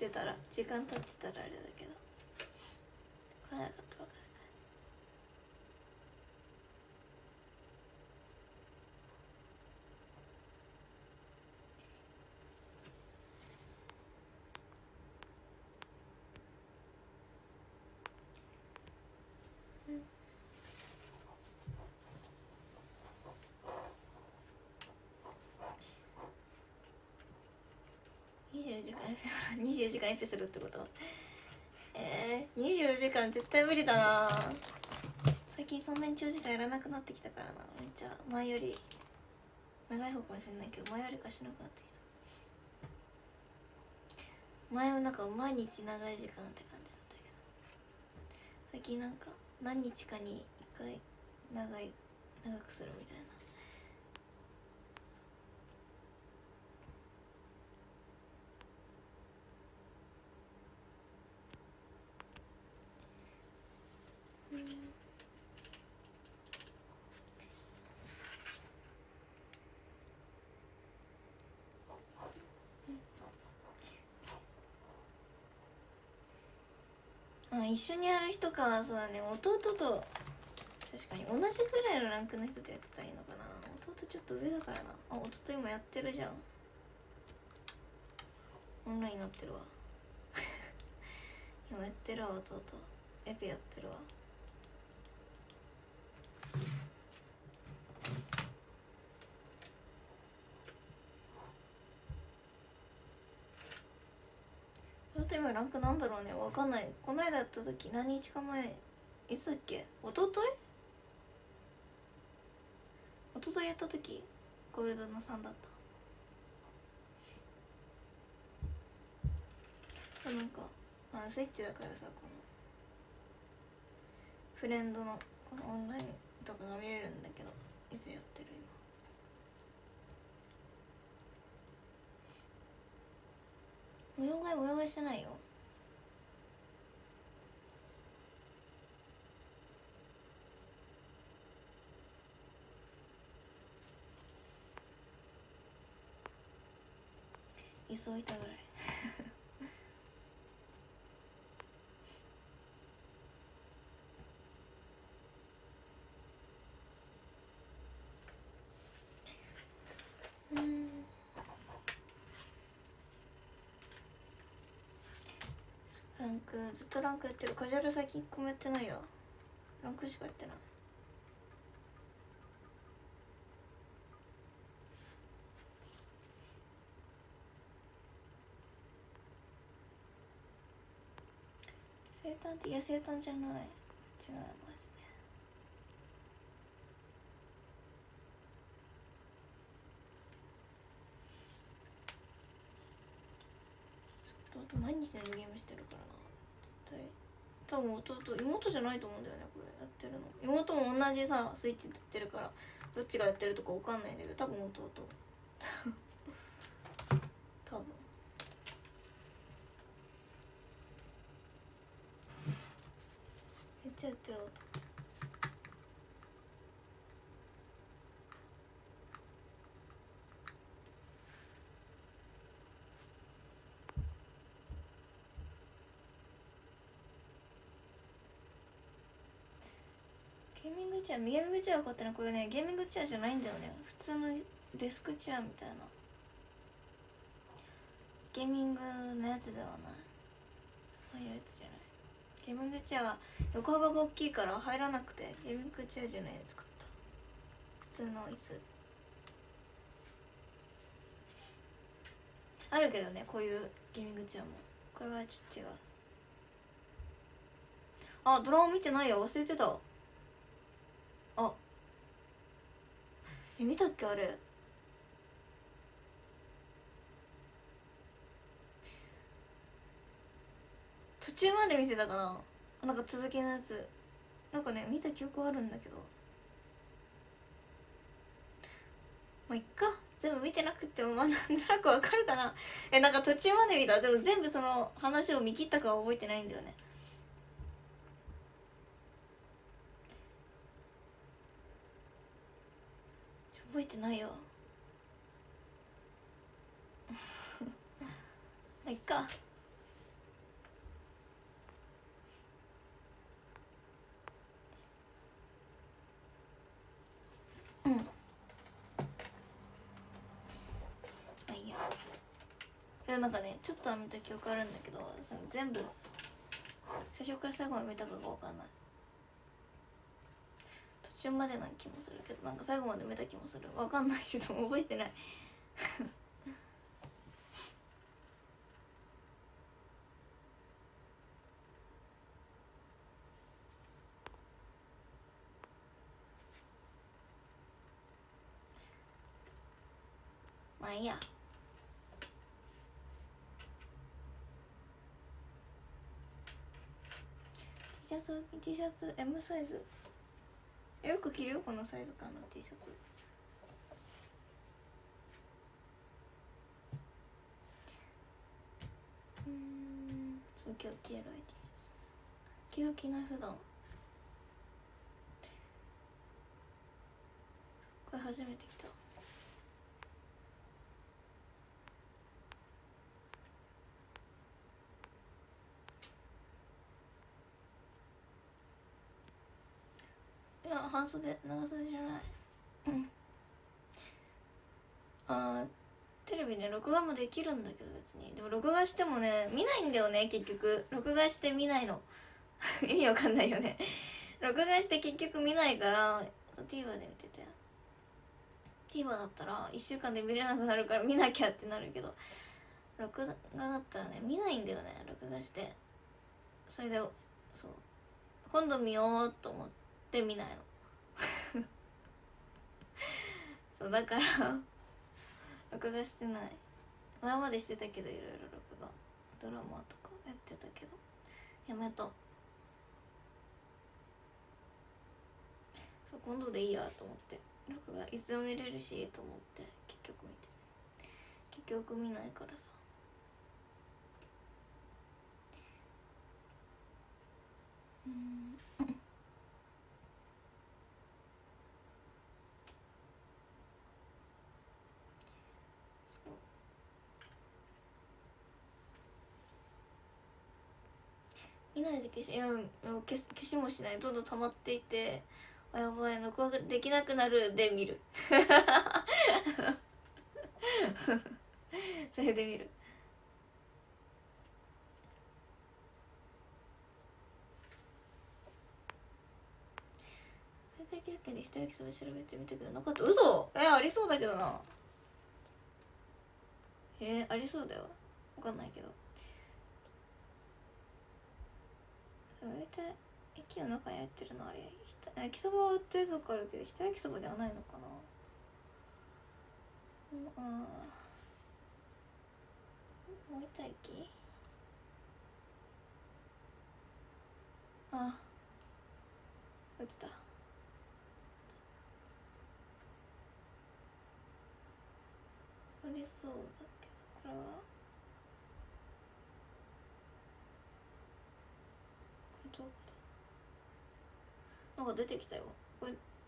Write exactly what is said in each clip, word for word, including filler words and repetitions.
ってたら時間経ってたらあれだけど来なかったわかる。にじゅうよじかん F にじゅうよじかん F するってこと？えー、にじゅうよじかん絶対無理だな。最近そんなに長時間やらなくなってきたからな。めっちゃ前より長い方かもしれないけど前よりかしなくなってきた。前はなんか毎日長い時間って感じだったけど最近なんか何日かにいっかい長い長くするみたいな。あ、一緒にやる人か。そうだね、弟と確かに同じぐらいのランクの人とやってたらいいのかな。弟ちょっと上だからな。あ、弟今やってるじゃん。オンラインになってるわ今やってるわ。弟エペやってるわ。弟今ランクなんだろうね。わかんない。この間やった時何日か前いつだっけ。おとといおとといやった時ゴールドのさんだった。なんかあスイッチだからさ、このフレンドのこのオンラインとかが見れるんだけどエペやってる今。模様替え模様替えしてないよ。椅子置いたぐらいうんランクずっとランクやってる。カジュアル最近いっこもやってないよ。ランクしかやってない。生誕っていや生誕じゃない、違いますね。弟毎日のようにゲームしてるからな。絶対多分弟妹じゃないと思うんだよねこれやってるの。妹も同じさスイッチでやってるからどっちがやってるとかわかんないんだけど多分弟多分めっちゃやってる。ゲーミングチェア、ゲーミングチェア買ったのこれね、ゲーミングチェアじゃないんだよね。普通のデスクチェアみたいなゲーミングのやつではない。ああいうやつじゃない。ゲーミングチェアは横幅が大きいから入らなくてゲーミングチェアじゃないやつ買った。普通の椅子あるけどね、こういうゲーミングチェアも。これはちょっと違う。あ、ドラマ見てないや、忘れてた。あえ見たっけあれ。途中まで見てたかな。なんか続きのやつなんかね見た記憶あるんだけど、まあいっか、全部見てなくてもまあなんとなくわかるかな。えなんか途中まで見た。でも全部その話を見切ったかは覚えてないんだよね。覚えてないよまあいっか。 でもなんかねちょっとは見た記憶あるんだけど、その全部最初から最後まで見たかが分かんない。途中までな気もするけど、なんか最後まで見た気もする。分かんないし、でも覚えてないまあいいや。 T シャツ T シャツ エム サイズよく着るよこのサイズ感の T シャツ。うん、そう今日黄色い T シャツ黄色着ない普段。これ初めて着た。いや半袖長袖じゃないあーテレビね録画もできるんだけど別に。でも録画してもね見ないんだよね結局。録画して見ないの意味わかんないよね録画して結局見ないから TVer で見てて、 TVer だったらいっしゅうかんで見れなくなるから見なきゃってなるけど、録画だったらね見ないんだよね。録画してそれでそう今度見ようと思って見ないのそうだから録画してない。前までしてたけどいろいろ録画ドラマとかやってたけどやめた。そう今度でいいやと思って録画いつでも見れるしと思って結局見て結局見ないからさ。うんそう見ないで消しいやもう消す消しもしない。どんどん溜まっていて、あやばい録画できなくなるで見るそれで見る。最低経験で一焼きそば調べてみたけどなかった。嘘えありそうだけどな。えー、ありそうだよ。わかんないけど大体駅の中に入ってるのあれ焼きそば売ってるとこあるけど一焼きそばではないのかな。うん、あもう一駅あ売ってた。ありそうだけどこれはどこだ。なんか出てきたよこれ。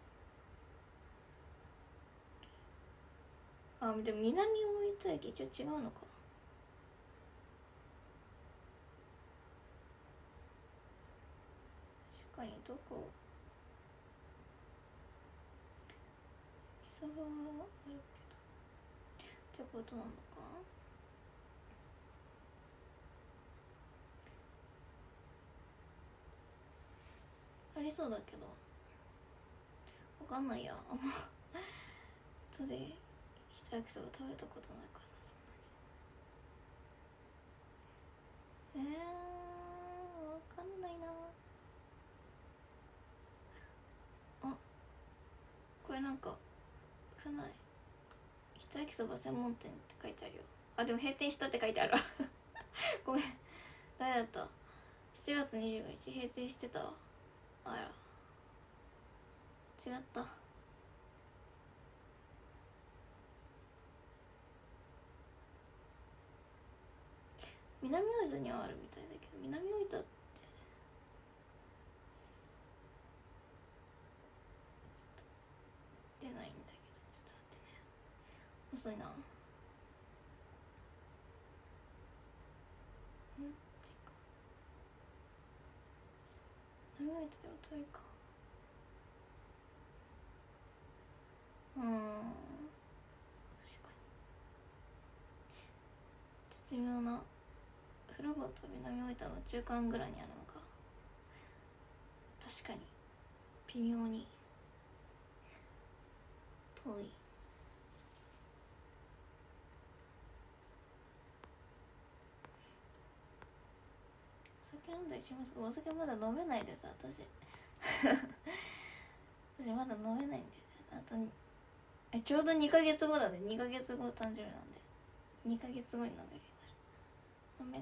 あでも南大分駅一応違うのか。確かにどこ焼きそばはあるけどってことなのか。ありそうだけどわかんないやあんま後で一焼きそば食べたことないからそんなに。えー、わかんないなあ。これなんか府内一焼きそば専門店って書いてあるよ。あでも閉店したって書いてあるごめん誰だった。しちがつにじゅうごにち閉店してた。あら違った。南大分にはあるみたいだけど南大分って出ないんだけどちょっと待ってね遅いな。うん南大分でも遠いか。うん確かにちょっ絶妙な風呂ごと南大分の中間ぐらいにあるのか。確かに微妙に遠い。お酒飲んだりします。お酒まだ飲めないです私私まだ飲めないんですよ。あとえちょうどにかげつごだね。にかげつご誕生日なんでにかげつごに飲めるようになる。飲めない。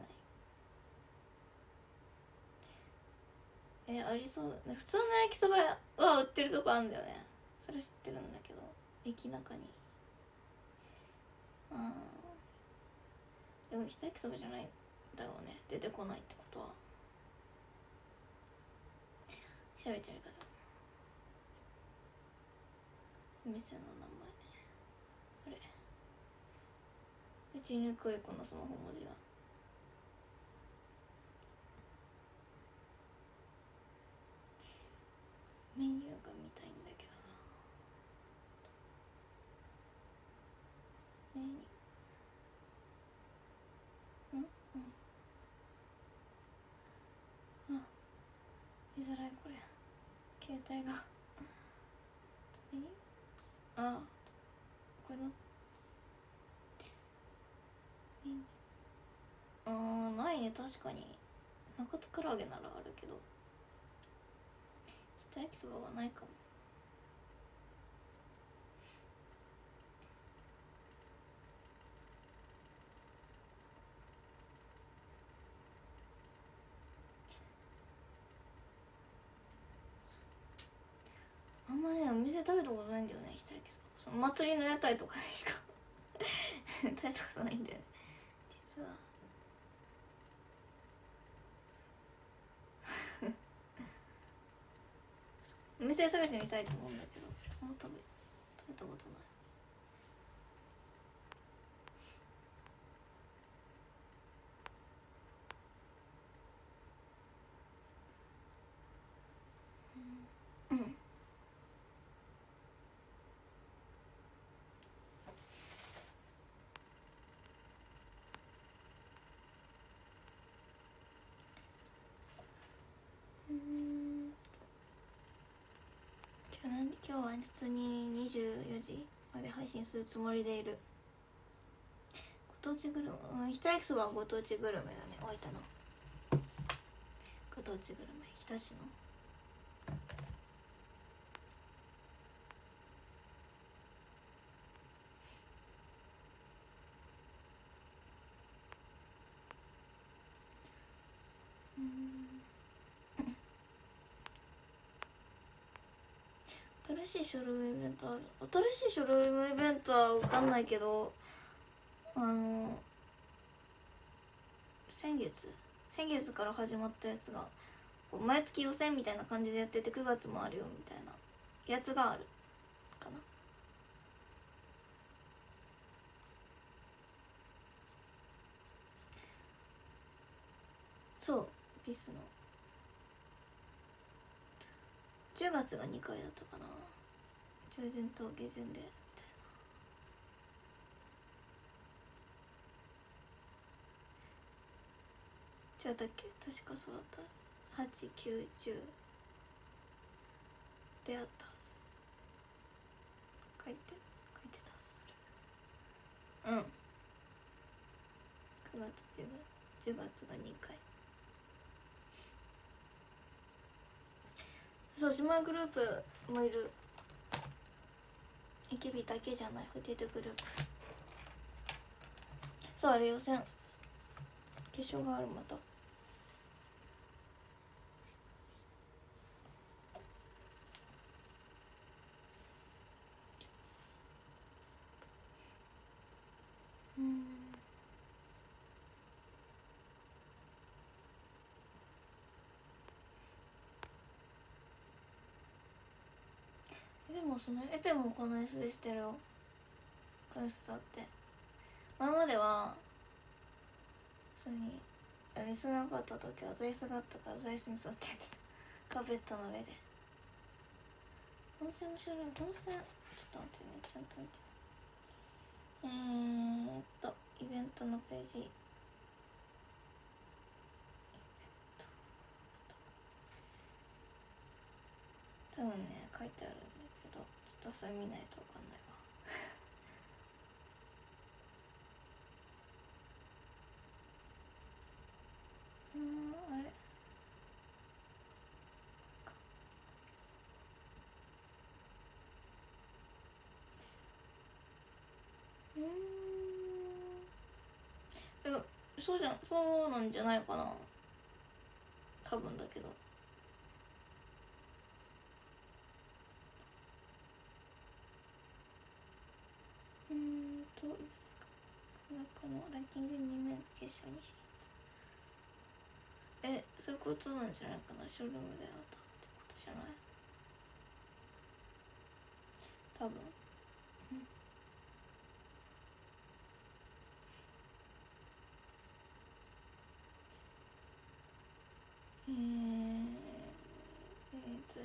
えありそうだね。普通の焼きそばは売ってるとこあるんだよね。それ知ってるんだけど駅中に。あでも北焼きそばじゃないだろうね。出てこないってことは調べてるから。お店の名前あれうちにくいこのスマホ文字が。メニューが見たいんだけどな。メニューんうんあ見づらいこれ携帯がえあこれのメニューあーないね。確かに中津唐揚げならあるけど北焼きそばはないかも。あんまねお店食べたことないんだよね。北焼きそばその祭りの屋台とかでしか食べたことないんだよね実はお店で食べてみたいと思うんだけどあんま食べ食べたことない。うん、うんうん今日なん今日は普通ににじゅうよじまで配信するつもりでいる。ご当地グルメ、うん、日田焼きそばはご当地グルメだね。大分のご当地グルメ日田市の新しいショールームイベントある。新しいショールームイベントは分かんないけどあの先月先月から始まったやつがこう毎月予選みたいな感じでやっててくがつもあるよみたいなやつがあるかな。そうピスのじゅうがつがにかいだったかな。中旬と下旬でみたいな。違ったっけ。確かそうだったはず。はち、きゅう、じゅうであったはず。書いて書いてたそれ。うんくがつじゅうがつじゅうがつがにかい。そう姉妹グループもいる。エキビだけじゃないホテルグループ。そうあれ予選決勝がある。またうんエペもそのエペもこの S でしてるよ。この S だって前までは普通に椅子なかった時は座椅子があったから座椅子に座ってやってた。カーペットの上で温泉も知らない。温泉ちょっと待ってねちゃんと見てね。えーっとイベントのページ多分ね書いてあるんだけど、ちょっとそれ見ないと分かんないわうん、あれうん、いやそうじゃん、そうなんじゃないかな、多分だけど。うーんとこのランキングに名が決勝に進出。え、そういうことなんじゃないかな、ショールームで会ったってことじゃない、多分。えー、えーと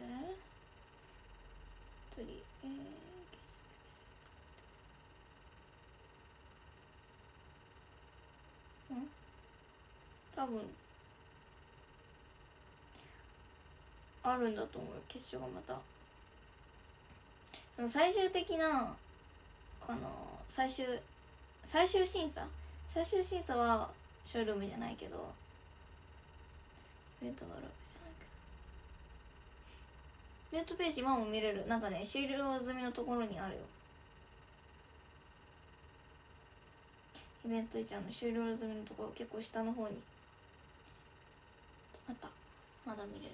鳥えー、ん多分あるんだと思う、決勝がまた。その最終的なこの最終最終審査最終審査はショールームじゃないけど、イベントがあるわけじゃないけど、イベントページ今も見れる。なんかね、終了済みのところにあるよ。イベントいちの終了済みのところ結構下の方にあった。まだ見れる。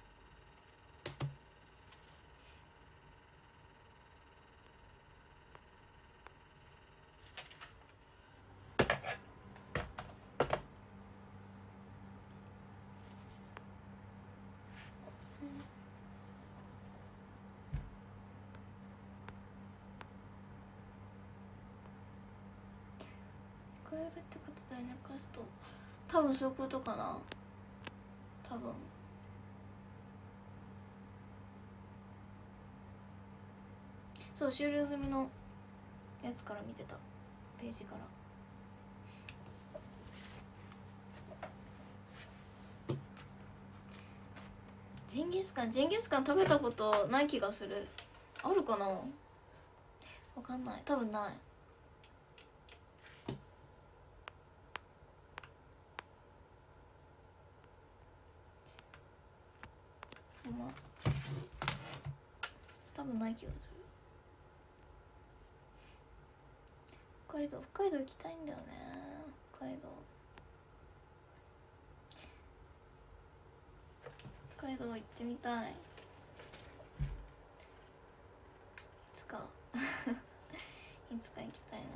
変えるってことだよね、カスト。多分そういうことかな、多分。そう、終了済みのやつから見てた、ページから。ジンギスカンジンギスカン食べたことない気がする。あるかな、わかんない、多分ない。まあ多分ない気がする。北海道北海道行きたいんだよね、北海道北海道行ってみたい、いつかいつか行きたいな。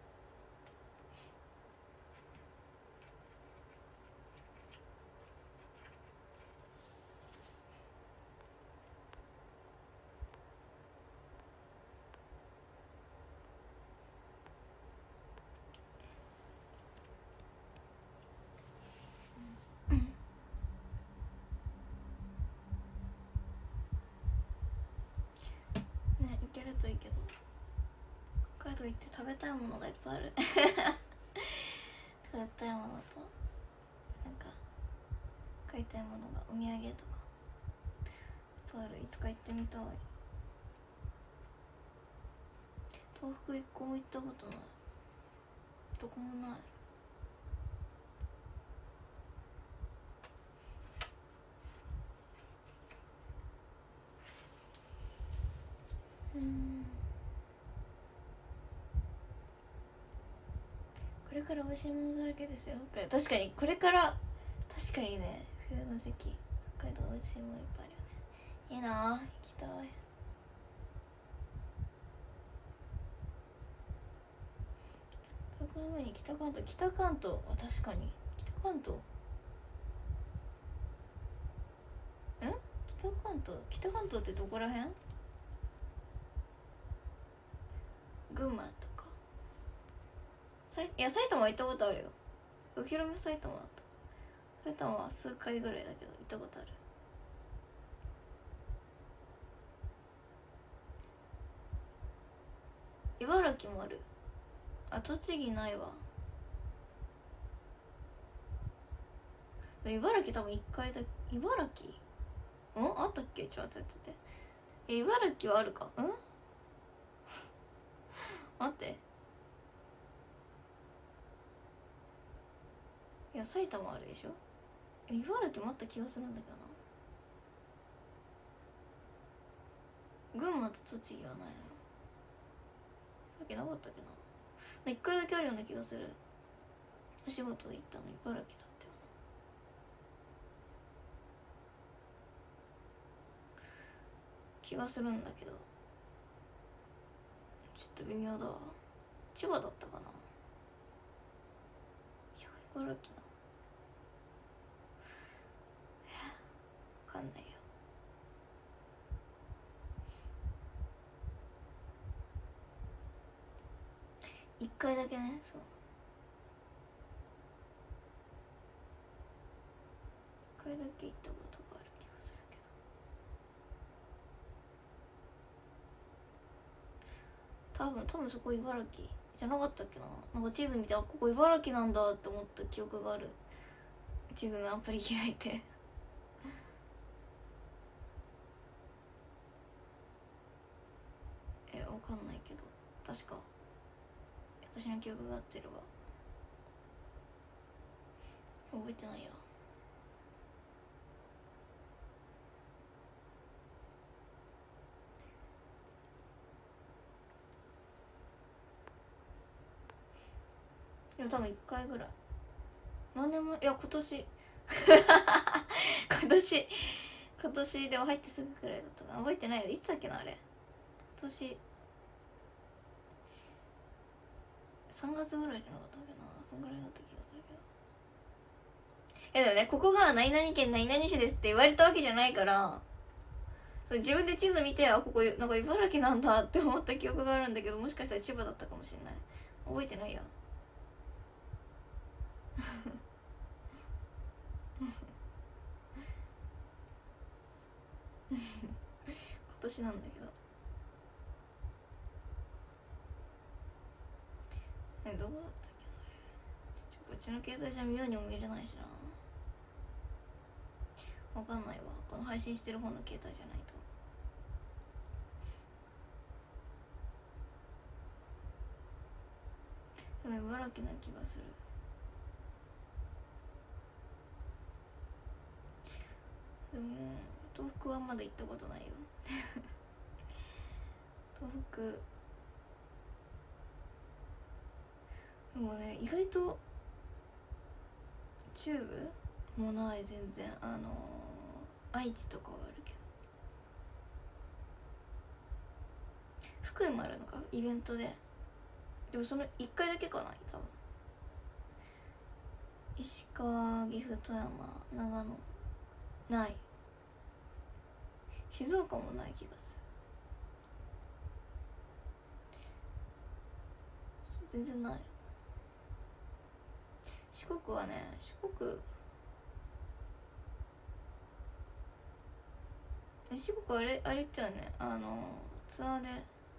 ね、行けるといいけど、北海道行って食べたいものがいっぱいある食べたいものとなんか買いたいものが、お土産とかいっぱいある。いつか行ってみたい。東北一個も行ったことない、どこもない。うん、これから美味しいものだらけですよ。確かにこれから確かにね、冬の時期北海道美味しいものいっぱいあるよね。いいな、行きたい。高山に北関東北関東は確かに北関東ん北関東北関東ってどこら辺？群馬とかさいいや埼玉は行ったことあるよ。お披露目埼玉だった。埼玉は数回ぐらいだけど行ったことある。茨城もある。あ、栃木ないわ。茨城多分いっかいだ。茨城んあったっけ？ちょっと待って待って。 え茨城はあるか。うん待って、いや埼玉あるでしょ。茨城もあった気がするんだけどな。群馬と栃木はないな。わけなかったっけな。一回だけあるような気がする。お仕事で行ったの茨城だったよな気がするんだけど、ちょっと微妙だわ。千葉だったかな。いや茨城な、分かんないよ。一回だけね。そう一回だけ行ったことがある気がするけど、多分多分そこ茨城じゃなかったっけな。なんか地図見て、あここ茨城なんだって思った記憶がある。地図のアプリ開いてえわかんないけど、確か私の記憶が合ってるわ。覚えてないや。でも多分いっかいぐらい。何年もいや今年今年今年でも入ってすぐくらいだったかな。覚えてないよ。いつだっけなあれ。今年さんがつぐらいじゃなかったっけな。そんぐらいだった気がするけど。えでもね、ここが何々県何々市ですって言われたわけじゃないから、そ自分で地図見て、あここなんか茨城なんだって思った記憶があるんだけど、もしかしたら千葉だったかもしれない。覚えてないや今年なんだけど。えどこだったっけな。うちの携帯じゃ妙にも見れないしな。わかんないわ。この配信してる方の携帯じゃないと。でも茨城な気がする。でも東北はまだ行ったことないよ東北でもね、意外と中部もない。全然あのー、愛知とかはあるけど。福井もあるのかイベントで。でもそのいっかいだけかな多分。石川、岐阜、富山、長野ない。静岡もない気がする。全然ない。四国はね、四国四国あれあれ言ったよね。あのツアーで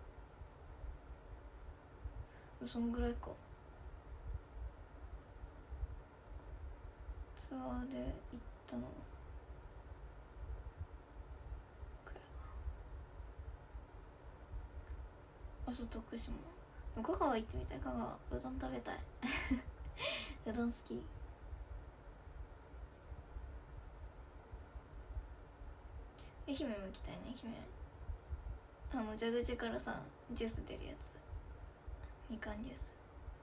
そんぐらいか。ツアーで行ったのあ、そう徳島。香川行ってみたい。香川うどん食べたいうどん好き。愛媛も行きたいね。愛媛あの蛇口からさジュース出るやつ、みかんジュース。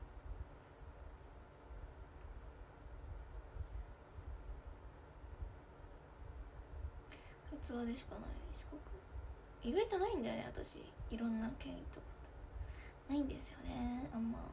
ツアーでしかない四国。意外とないんだよね私。いろんな県行ったことないんですよねあんま。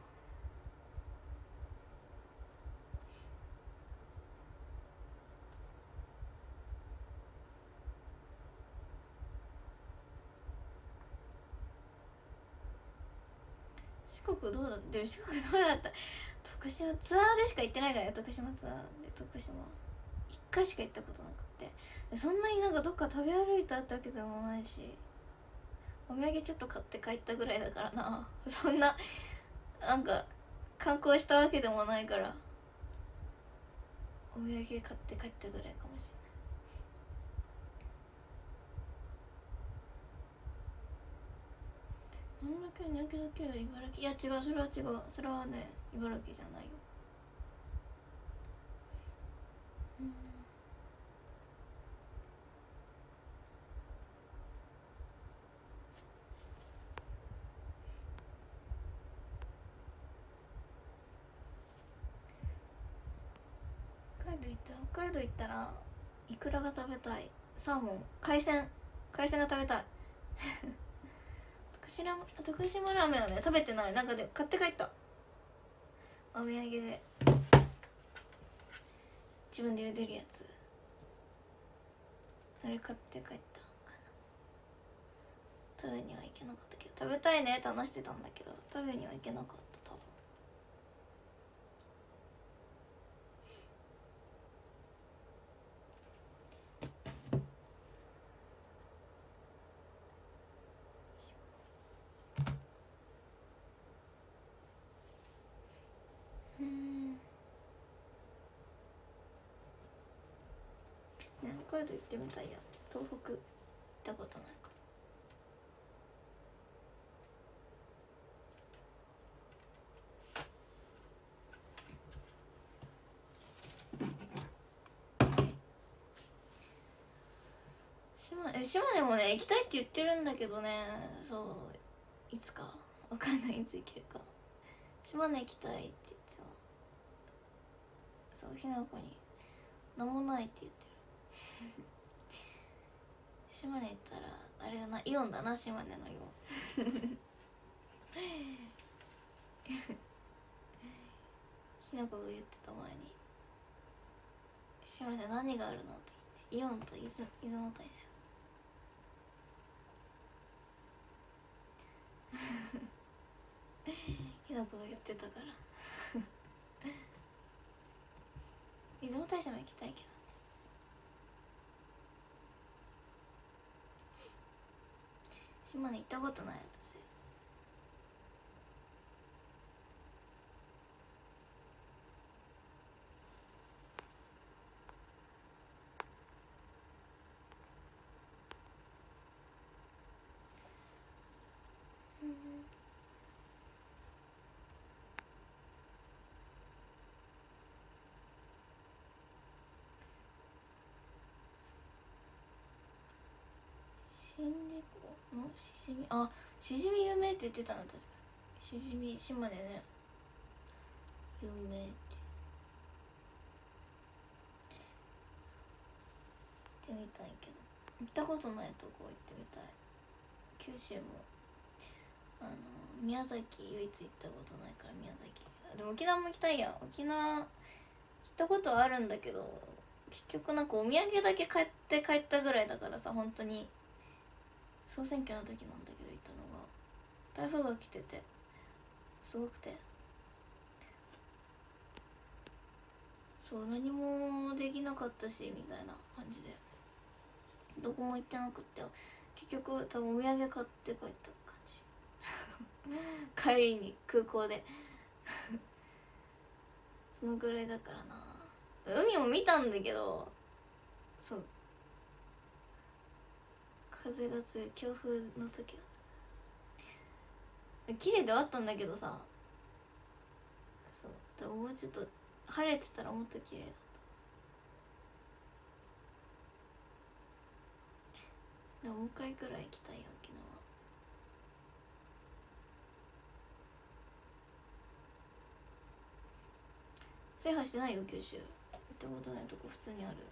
四国どうだった。でも四国どうだった。徳島ツアーでしか行ってないからね。徳島ツアーで徳島いっかいしか行ったことなくて、そんなになんかどっか食べ歩いたってわけでもないし、お土産ちょっと買って帰ったぐらいだからな。そんななんか観光したわけでもないから、お土産買って帰ったぐらいかもし村県にやけどけど茨城、いや違う、それは違う、それはね茨城じゃないよ。うん、北海道行った北海道行ったらイクラが食べたい。サーモン、海鮮海鮮が食べたい徳島徳島ラーメンはね食べてない。なんかで買って帰った、お土産で自分で茹でるやつ、あれ買って帰ったかな。食べには行けなかったけど、食べたいねって話してたんだけど食べには行けなかった多分。うん、ね、北海道行ってみたいや。東北行ったことないから。島根島根もね行きたいって言ってるんだけどね、そういつかわかんない、いつ行けるか。島根行きたいって言ってた。そうひなこに何もないって言ってる島根行ったらあれだな、イオンだな、島根のイオンひなこが言ってた前に、島根何があるのって言って、イオンと出雲出雲大社ひなこが言ってたから出雲大社も行きたいけどね。島根行ったことない私。うん、新宿のしじみ、あ、しじみ有名って言ってたな確かに。しじみ島根ね有名って。行ってみたいけど、行ったことないとこ行ってみたい。九州もあの宮崎唯一行ったことないから宮崎。でも沖縄も行きたいやん。沖縄行ったことはあるんだけど結局なんかお土産だけ買って帰ったぐらいだからさ、本当に総選挙の時なんだけど行ったのが台風が来ててすごくて、そう何もできなかったしみたいな感じでどこも行ってなくって結局多分お土産買って帰った感じ帰りに空港でそのぐらいだからな。海も見たんだけど、そう風が強い強風の時だった。綺麗ではあったんだけどさ、そう多分もうちょっと晴れてたらもっと綺麗だった。でももう一回くらい行きたいよ沖縄。制覇してないよ九州。行ったことないとこ普通にある。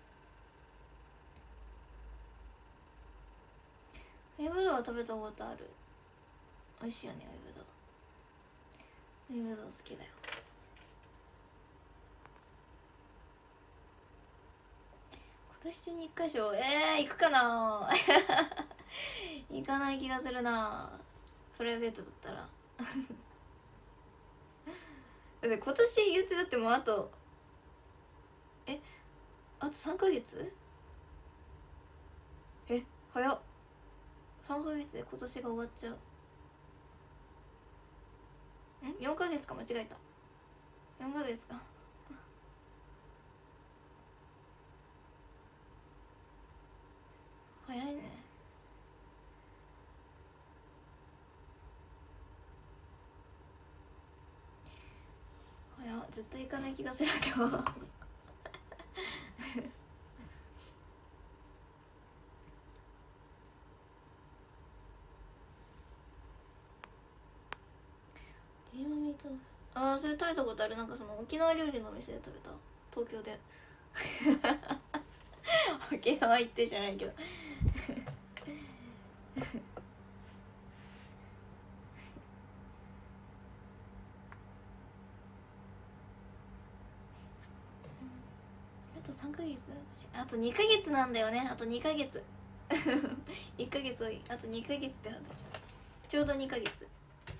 海ぶどうは食べたことある。美味しいよね海ぶどう。海ぶどう好きだよ。今年中に一箇所、えー、行くかな行かない気がするな、プライベートだったらで今年言ってだってもうあとえあとさんかげつ、え早っ、さんかげつで今年が終わっちゃう。んよんかげつか、間違えた、よんかげつか早いね。 絶対行かない気がするけどジーマミー豆腐、ああそれ食べたことある。なんかその沖縄料理のお店で食べた、東京で沖縄行ってじゃないけどあとさんかげつだし、あとにかげつなんだよね。あとにかげついっかげつ多い。あとにかげつって二十歳、ちょうどにかげつ。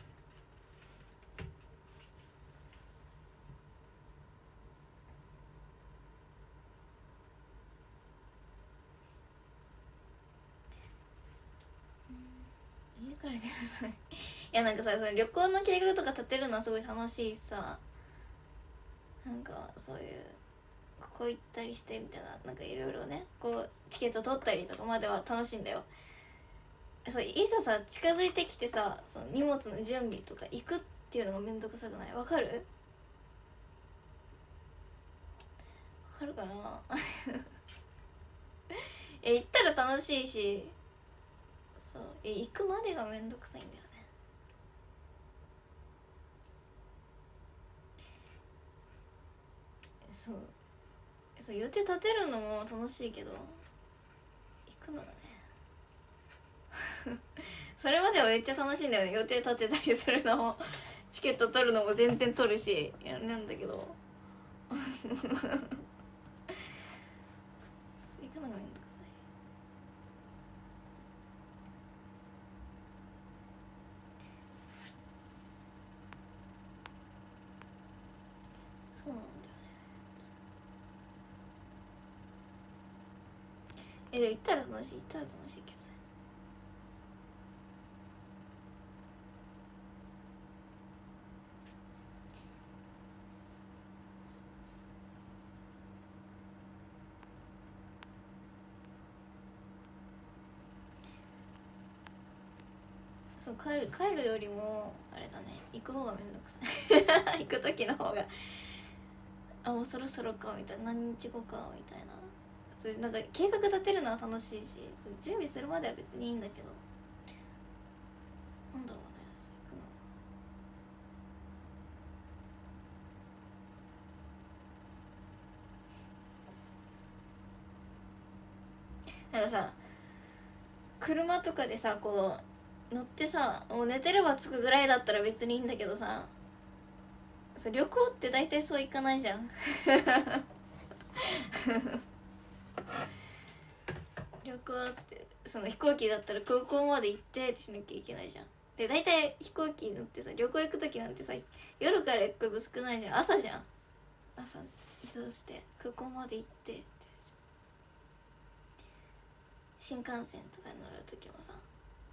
家から出なさいいやなんかさ、その旅行の計画とか立てるのはすごい楽しいしさ、なんかそういうここ行ったりしてみたいな、なんかいろいろね、こうチケット取ったりとかまでは楽しいんだよ。そういざさ近づいてきてさ、その荷物の準備とか行くっていうのがめんどくさくない？わかる？わかるかなえ行ったら楽しいし、そうえ行くまでがめんどくさいんだよね。そうそう予定立てるのも楽しいけど、行くのがねそれまではめっちゃ楽しいんだよね。予定立てたりするのもチケット取るのも全然取るしやるんだけど行くのがめんどくさい。そうなんだよね。えでも行ったら楽しい、行ったら楽しいけどね。そう帰る帰るよりもあれだね、行く方がめんどくさい行く時の方があもうそろそろかみたいな、何日後かみたいな、そういうなんか計画立てるのは楽しいし、そう準備するまでは別にいいんだけど、なんだろうね、行くのなんかさ、車とかでさこう乗ってさ、もう寝てれば着くぐらいだったら別にいいんだけどさ、そう旅行って大体そういかないじゃん旅行ってその飛行機だったら空港まで行ってってしなきゃいけないじゃん。で大体飛行機乗ってさ、旅行行く時なんてさ夜から行くこと少ないじゃん。朝じゃん。朝移動して空港まで行ってって、新幹線とかに乗る時もさ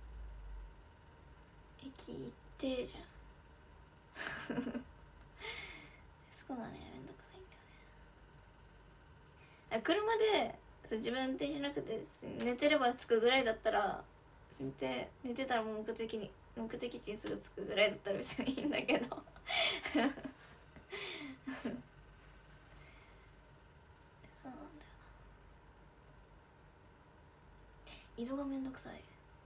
駅行ってじゃんそこがねめんどくさいんだよね。車でそう自分運転しなくて寝てれば着くぐらいだったら、寝て寝てたらもう目的に目的地にすぐ着くぐらいだったら別にいいんだけどそうなんだよな、移動がめんどくさい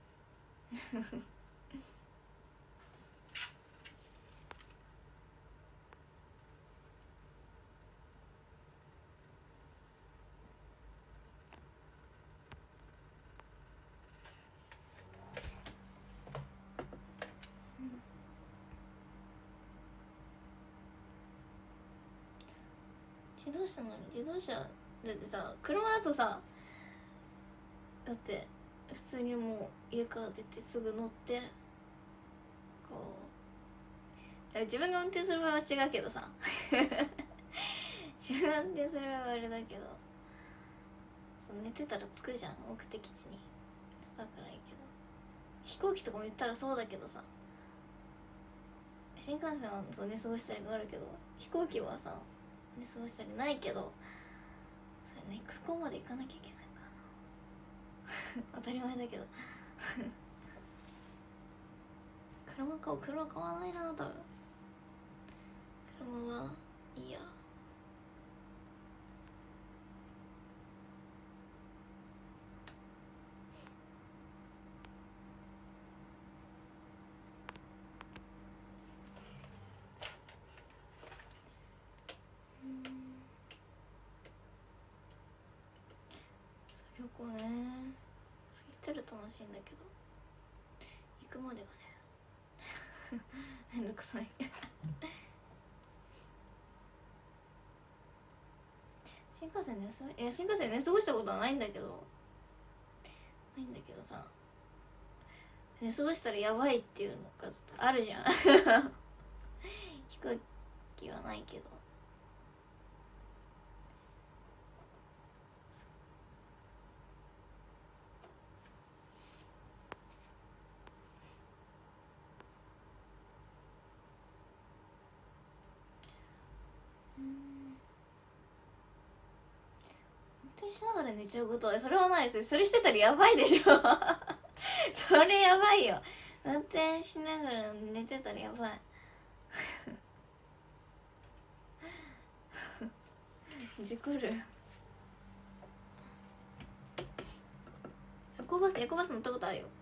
自動車なのに、自動車だってさ、車だとさ、だって普通にもう家から出てすぐ乗ってこう、自分が運転する場合は違うけどさ自分が運転する場合はあれだけど、その寝てたら着くじゃん目的地に。だからいいけど、飛行機とかも言ったらそうだけどさ、新幹線は寝過ごしたりがあるけど、飛行機はさ寝過ごしたりないけど、それね空港まで行かなきゃいけないからな当たり前だけど車買おう、車買わないな多分。車はいいや。旅行ね、行ったら楽しいんだけど行くまでがねめんどくさい新幹線寝過ごいや新幹線寝過ごしたことはないんだけどないんだけどさ、寝過ごしたらやばいっていうのがあるじゃん飛行機はないけど運転しながら寝ちゃうことはそれはないですよ。それしてたらやばいでしょそれやばいよ。運転しながら寝てたらやばい事故る。夜行バス夜行バス乗ったことあるよ。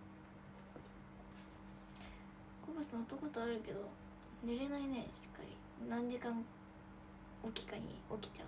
夜行バス乗ったことあるけど寝れないね。しっかり何時間おきかに起きちゃう。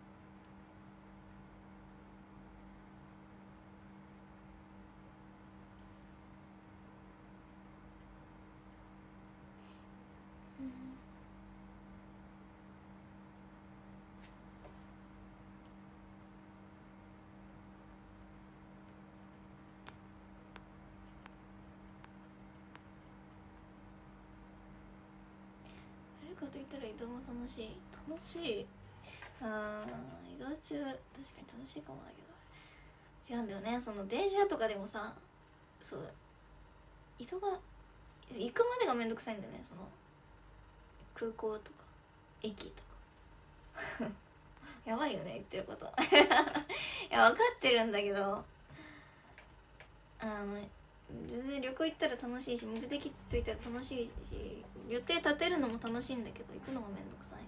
かといったら移動も楽しい楽しいあー移動中確かに楽しいかもだけど違うんだよね。その電車とかでもさ、そう移動が行くまでがめんどくさいんだよね。その空港とか駅とかやばいよね言ってることいや分かってるんだけど、あの全然旅行行ったら楽しいし目的地着いたら楽しいし予定立てるのも楽しいんだけど行くのがめんどくさい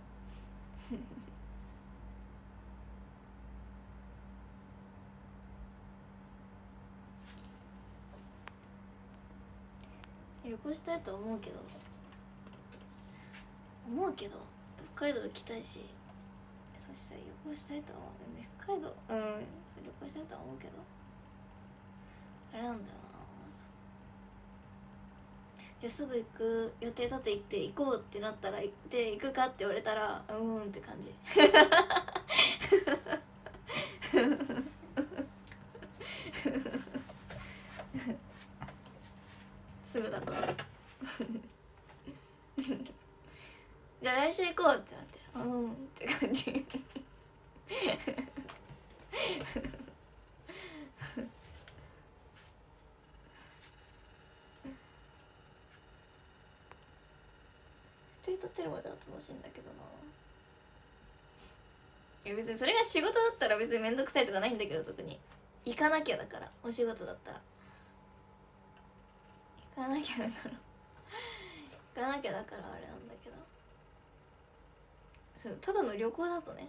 旅行したいと思うけど思うけど北海道行きたいし、そしたら旅行したいと思うね。北海道うん旅行したいとは思うけどあれなんだよな。じゃあすぐ行く予定立て行って行こうってなったら行って行くかって言われたらうーんって感じすぐだとじゃあ来週行こうってなってうーんって感じ予定立てるまでは楽しいんだけどな。いや別にそれが仕事だったら別に面倒くさいとかないんだけど、特に行かなきゃだから、お仕事だったら行かなきゃだから行かなきゃだからあれなんだけど、そのただの旅行だとね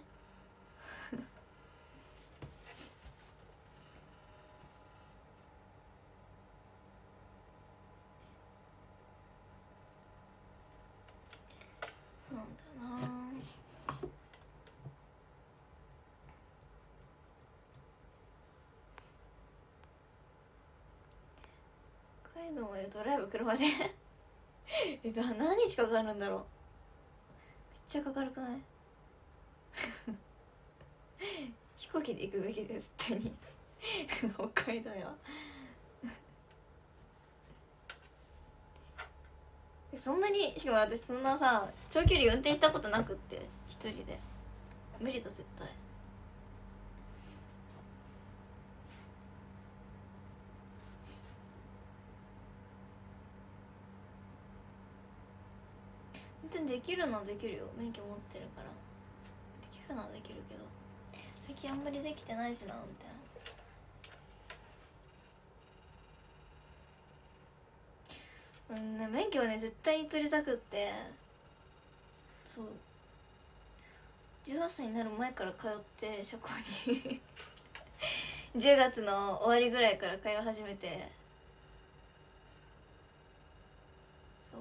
そうなんだよな。北海道までドライブ車でえっと何日かかるんだろう。めっちゃかかるくない飛行機で行くべきですってに北海道へはそんなに、しかも私そんなさ長距離運転したことなくって一人で無理だ絶対。運転できるのはできるよ、免許持ってるから。できるのはできるけど最近あんまりできてないしな運転。うんね、免許はね絶対に取りたくって、そうじゅうはっさいになる前から通って社交にじゅうがつの終わりぐらいから通い始めて、そう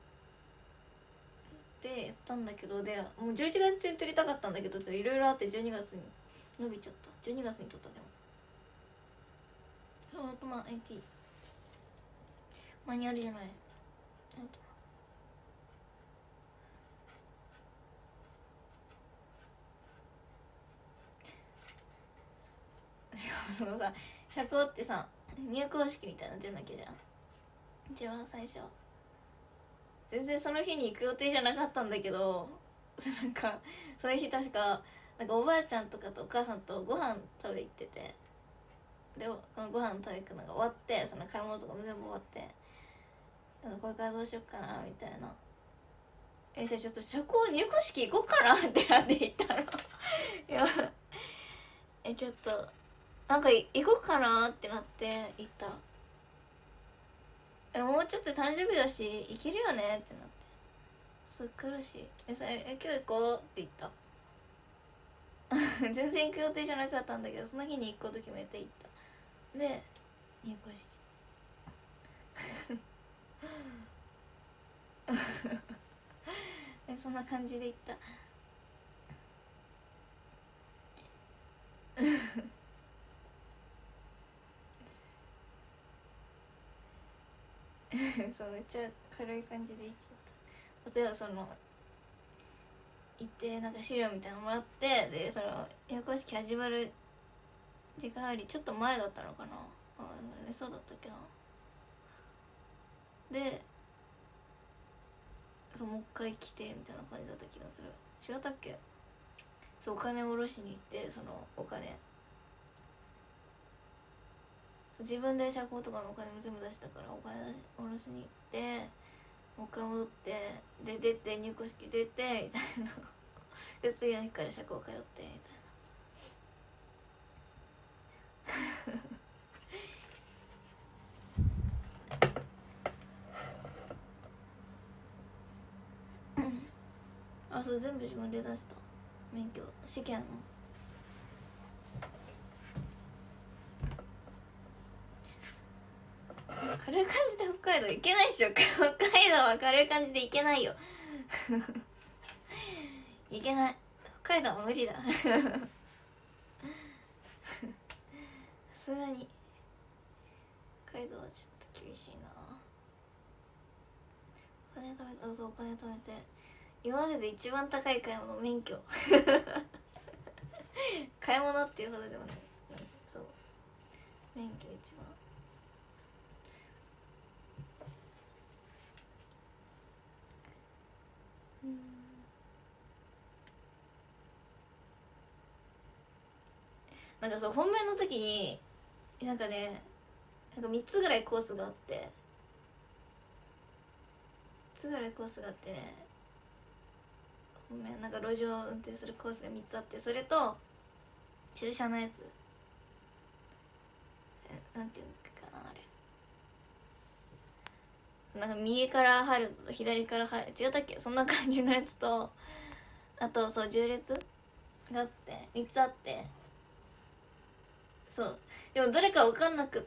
でやったんだけど、でもうじゅういちがつ中に撮りたかったんだけどいろいろあってじゅうにがつに伸びちゃった。じゅうにがつに撮った。でもそうオートマ アイティー マニュアルじゃない、しかもそのさ社交ってさ入校式みたいなの出なきゃじゃん一番最初。全然その日に行く予定じゃなかったんだけど、なんかその日確かなんかおばあちゃんとかとお母さんとご飯食べ行ってて、でこのご飯食べ行くのが終わって、その買い物とかも全部終わって、これからどうしよっかなみたいな、えじゃあちょっと社交入校式行こうかなってなって行ったのいやえちょっとなんか行こうかなってなって行った。えもうちょっと誕生日だし行けるよねってなって、すっ来るし、えそれえ今日行こうって言った全然行く予定じゃなかったんだけど、その日に行こうと決めて行った。で入校式えそんな感じで行ったそうめっちゃ軽い感じで行っちゃった。例えばその行ってなんか資料みたいなのもらって、でその入校式始まる時間よりちょっと前だったのかな、あそうだったっけな。でそうもう一回来てみたいな感じだった気がする。違ったっけ。そうお金を下ろしに行って、そのお金そう自分で社交とかのお金も全部出したから、お金下ろしに行ってもう一回戻って、で出て入校式出てみたいなで次の日から社交通ってみたいなあそう全部自分で出した免許試験の。軽い感じで北海道行けないっしょ北海道は軽い感じで行けないよ行けない、北海道は無理ださすがに北海道はちょっと厳しいな。お金貯めた、そうお金貯めて今までで一番高い買い物免許買い物っていうほどでもない、そう免許一番。うんなんかそう本命の時になんかねなんかみっつぐらいコースがあって、みっつぐらいコースがあってね、本命なんか路上運転するコースがみっつあって、それと駐車のやつ、えなんていうのかなあれ、なんか右から入ると左から入る、違ったっけ、そんな感じのやつと、あとそう縦列があってみっつあって、そうでもどれか分かんなくって、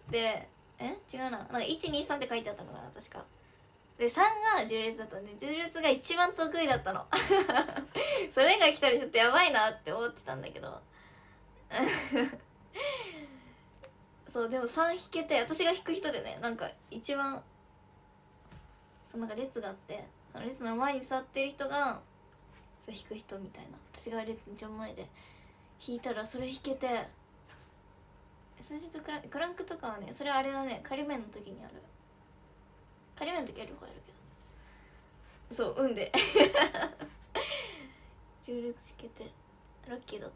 え違うな、なんかいちにさんって書いてあったのかな確かで、さんが縦列だったんで、縦列が一番得意だったのそれが来たらちょっとやばいなって思ってたんだけどそうでもさん引けて、私が引く人でね、なんか一番そうなんか列があって、その列の前に座ってる人がそう引く人みたいな、私が列一番前で引いたらそれ引けて、数字とクラクランクとかはね、それはあれだね、仮面の時にある、仮面の時は両方やるけど、そう運で縦列引けてラッキーだった。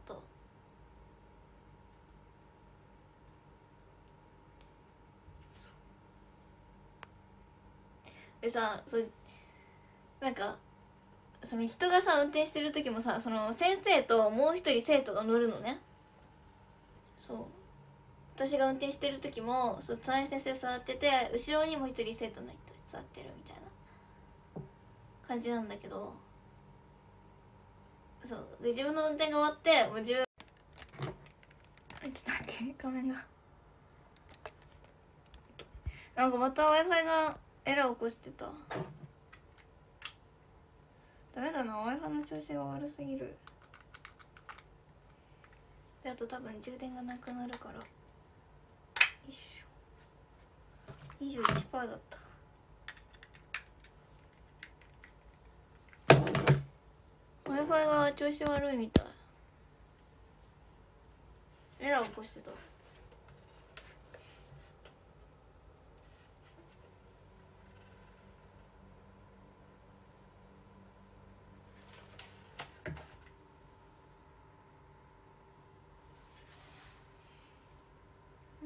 でさ、そうなんかその人がさ運転してる時もさ、その先生ともう一人生徒が乗るのね。そう私が運転してる時もそう隣に先生座ってて、後ろにもう一人生徒の人座ってるみたいな感じなんだけど、 そうで自分の運転が終わってもう自分ちょっと待って画面がなんかまた Wi-Fi がエラー起こしてた。ダメだな Wi-Fi の調子が悪すぎる。であと多分充電がなくなるからよいしょ にじゅういちパーセント だった。Wi-Fi が調子悪いみたい。エラー起こしてた。うん。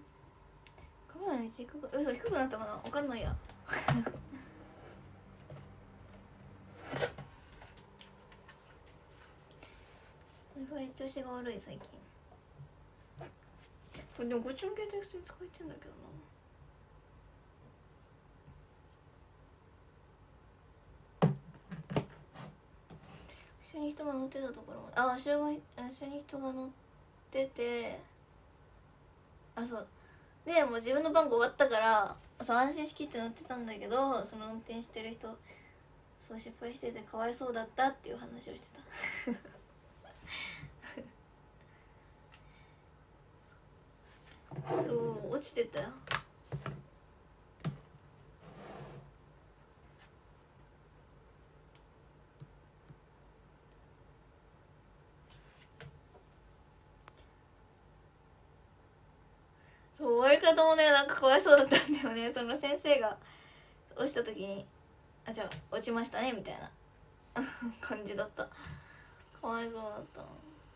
カメラの位置低く、嘘低くなったかな、わかんないや。Wi-Fi 調子が悪い最近。これでもこっちの携帯普通に使えてんだけどな。一緒に人が乗ってたところまで、あ、後ろが一緒に人が乗ってて、あ、そうでもう自分の番号終わったからそう安心しきって乗ってたんだけど、その運転してる人そう失敗しててかわいそうだったっていう話をしてたそう落ちてたよ。そう終わり方もねなんかかわいそうだったんだよね。その先生が落ちた時に「あじゃあ落ちましたね」みたいな感じだった。かわいそうだった。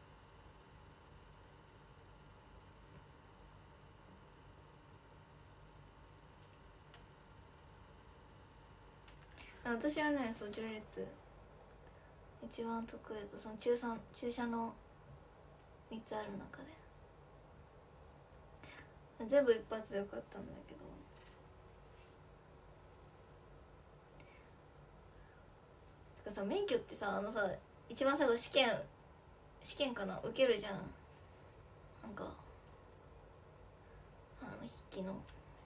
私はねそう序列一番得意だ。その中さん注射のみっつある中で全部一発でよかったんだけど、てかさ免許ってさあのさ一番最後試験試験かな受けるじゃん。なんかあの筆記の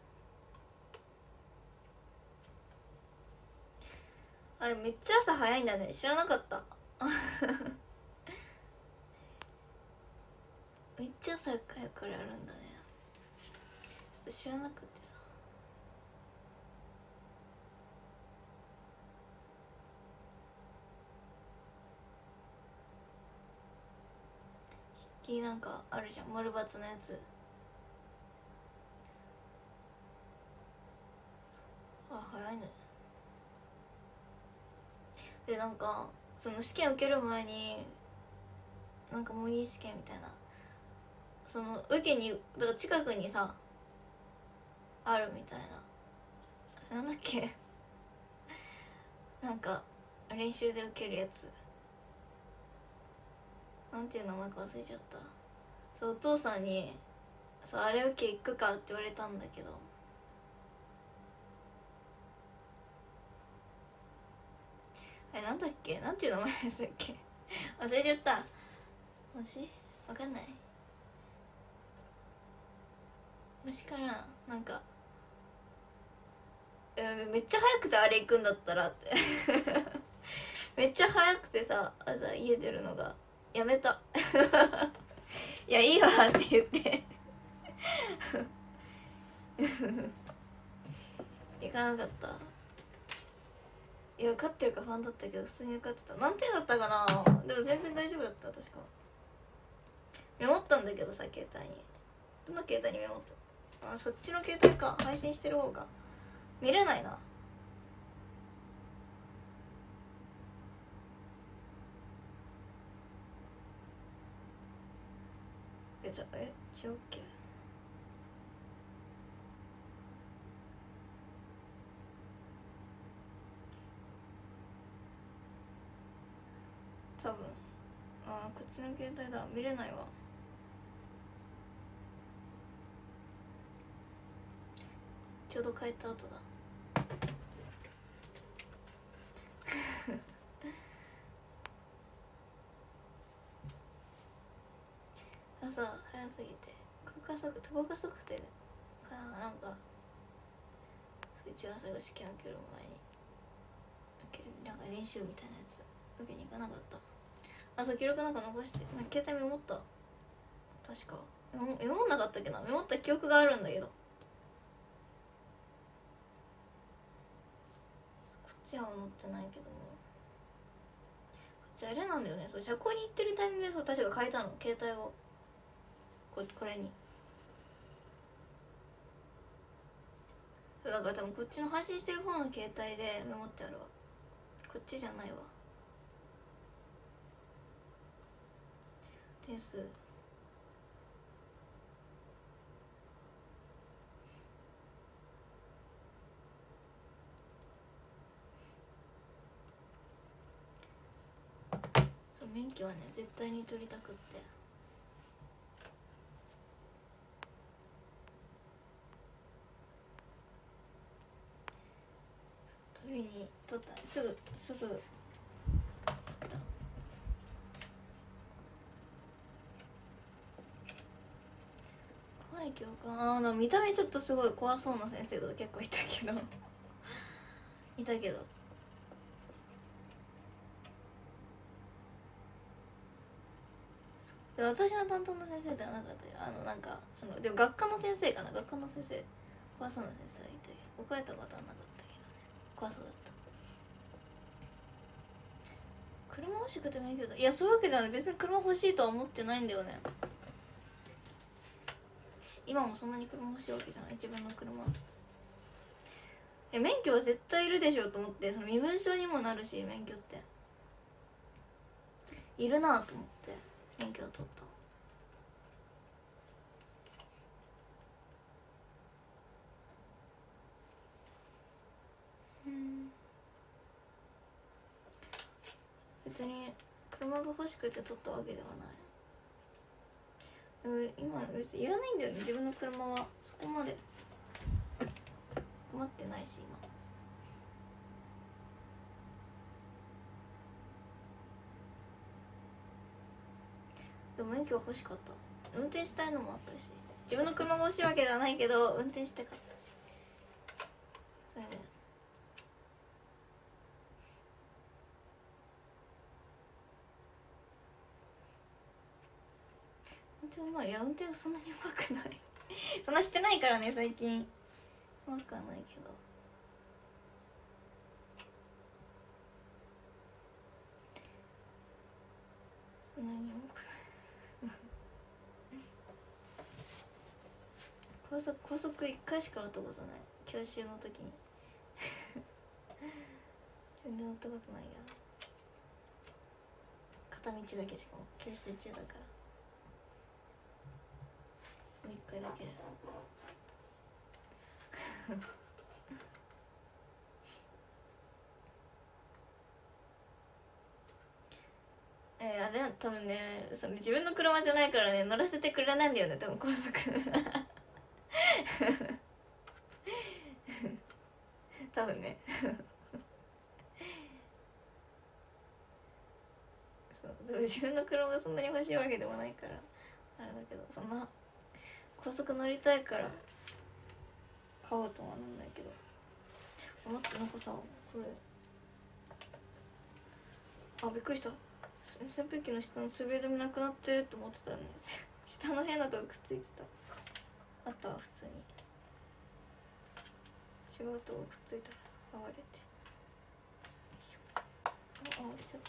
あれめっちゃ朝早いんだね。知らなかっためっちゃ朝早くからやるんだね。ちょっと知らなくてさ。筆記なんかあるじゃん丸×のやつ。あ早いね。でなんかその試験受ける前になんか模擬試験みたいなその受けにだから近くにさあるみたいな、なんだっけなんか練習で受けるやつなんていう名前か忘れちゃった。そうお父さんにそうあれ受け行くかって言われたんだけど、あれなんだっけなんていう名前でしたっけ忘れちゃった。もしわかんない。もしからなんかめっちゃ早くてあれ行くんだったらってめっちゃ早くてさ朝家出るのがやめたいやいいわって言って行かなかった。いや受かってるか不安だったけど普通に受かってた。何点だったかな。でも全然大丈夫だった確か。メモったんだけどさ携帯に。どの携帯にメモった？あそっちの携帯か。配信してる方が見れないな。えじゃえ違うっけ。多分あこっちの携帯だ見れないわ。ちょうど帰った後ださ早すぎて高加速高加速てかなんか打ち合わせが試験受ける前になんか練習みたいなやつ受けに行かなかった。あ、そう記録なんか残してなんか携帯メモった。確かメモんなかったっけな。メモった記憶があるんだけど、こっちは持ってないけども、こっちあれなんだよね。そう社交に行ってるタイミングでそう確か変えたの携帯をここれに。そうだから多分こっちの配信してる方の携帯でメモってあるわ。こっちじゃないわ。です。そう免許はね絶対に取りたくって、取りに取ったすぐすぐ取った。怖い教官、ああ見た目ちょっとすごい怖そうな先生とか結構いたけどいたけどで私の担当の先生ではなかったよ。あのなんかそのでも学科の先生かな、学科の先生怖そうな先生はいたよ。僕はやったことはなかったけどね、怖そうだった。車欲しくて免許だ。いやそういうわけではない、別に車欲しいとは思ってないんだよね。今もそんなに車欲しいわけじゃない、自分の車。え免許は絶対いるでしょと思って、その身分証にもなるし免許っているなと思って免許を取った。うん別に車が欲しくて取ったわけではない。でも今別にいらないんだよね自分の車は。そこまで困ってないし今。でも免許は欲しかった。運転したいのもあったし、自分の車が欲しいわけではないけど運転したかったし、それで運転うまい。いや運転そんなにうまくないそんなしてないからね最近。うまくはないけどそんなにうまくない高速高速いっかいしか乗ったことない、教習の時に全然乗ったことないや。片道だけしかも教習中だからそのいっかいだけえー、あれ多分ねその自分の車じゃないからね乗らせてくれないんだよね多分高速多分ねそうでも自分の車がそんなに欲しいわけでもないからあれだけど、そんな高速乗りたいから買おうとはなんないけど。あ待ってなんかさこれあびっくりした、扇風機の下の滑り止めなくなってるって思ってたんです下の変なとこくっついてた。あったわ普通に違うとこくっついたら剥がれて、ああ折れちゃった。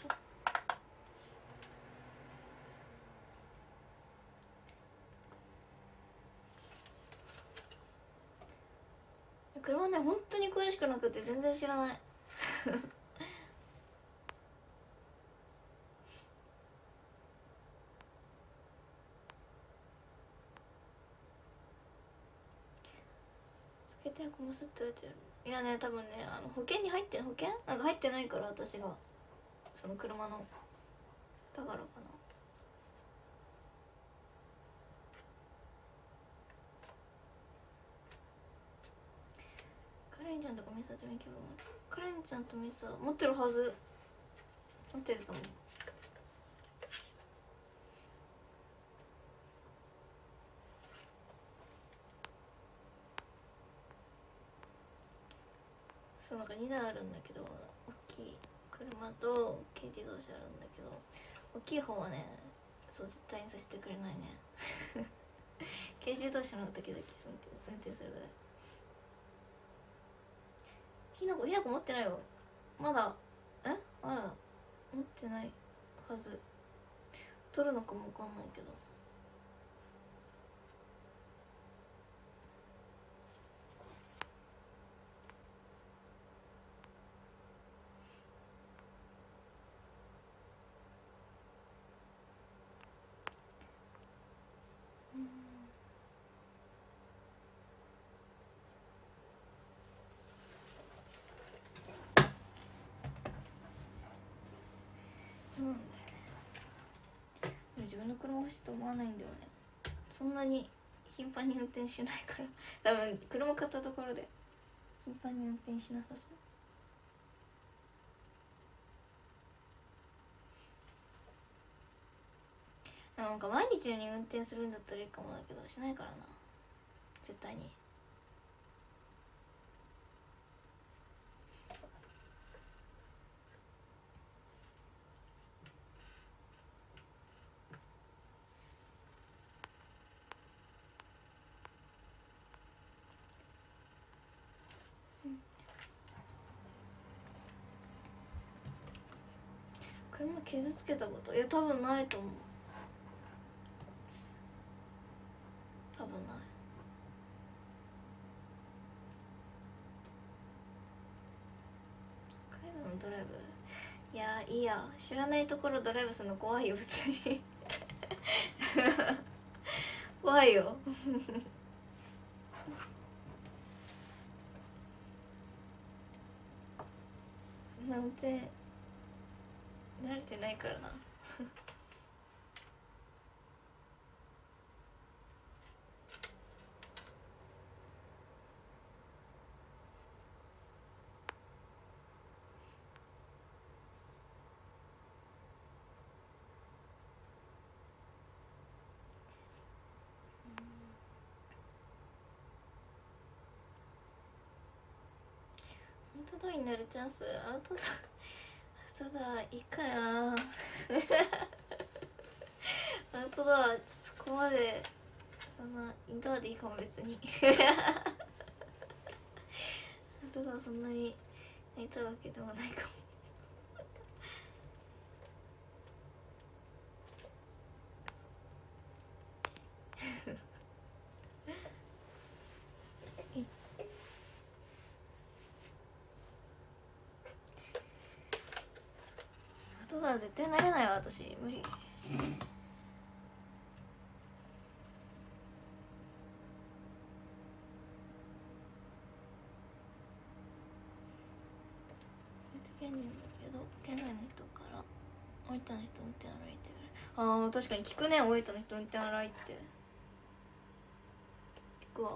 車ね本当に詳しくなくて全然知らないつけてこぼすって言われてる。いやね多分ねあの保険に入って保険なんか入ってないから私がその車のだからかな。カレンちゃんとかミサちゃん気分カレンちゃんとミサ持ってるはず、持ってると思う。 そうなんかにだいあるんだけど、大きい車と軽自動車あるんだけど、大きい方はね、そう絶対にさせてくれないね軽自動車の時々運転するぐらい。ひなこひなこ持ってないよまだ。えまだ持ってないはず。取るのかもわかんないけど。うん、自分の車欲しいと思わないんだよね。そんなに頻繁に運転しないから多分車買ったところで頻繁に運転しなさそう。なんか毎日のように運転するんだったらいいかもだけど、しないからな絶対に。車傷つけたこと、いや多分ないと思う。多分ない。海外のドライブ、いやいいや、知らないところドライブするの怖いよ普通に怖いよ運転慣れてないからなアウトドアになるチャンス、アウトドアアウトドアいいかなアウトドアそこまでそんなインドアでいいかも別にアウトドアそんなにやりたいわけでもないかもアウトドア絶対なれないわ私、無理。県人だけど県内の人から大分の人運転荒いって言われる。あー確かに聞くね、大分の人運転荒いって聞くわ。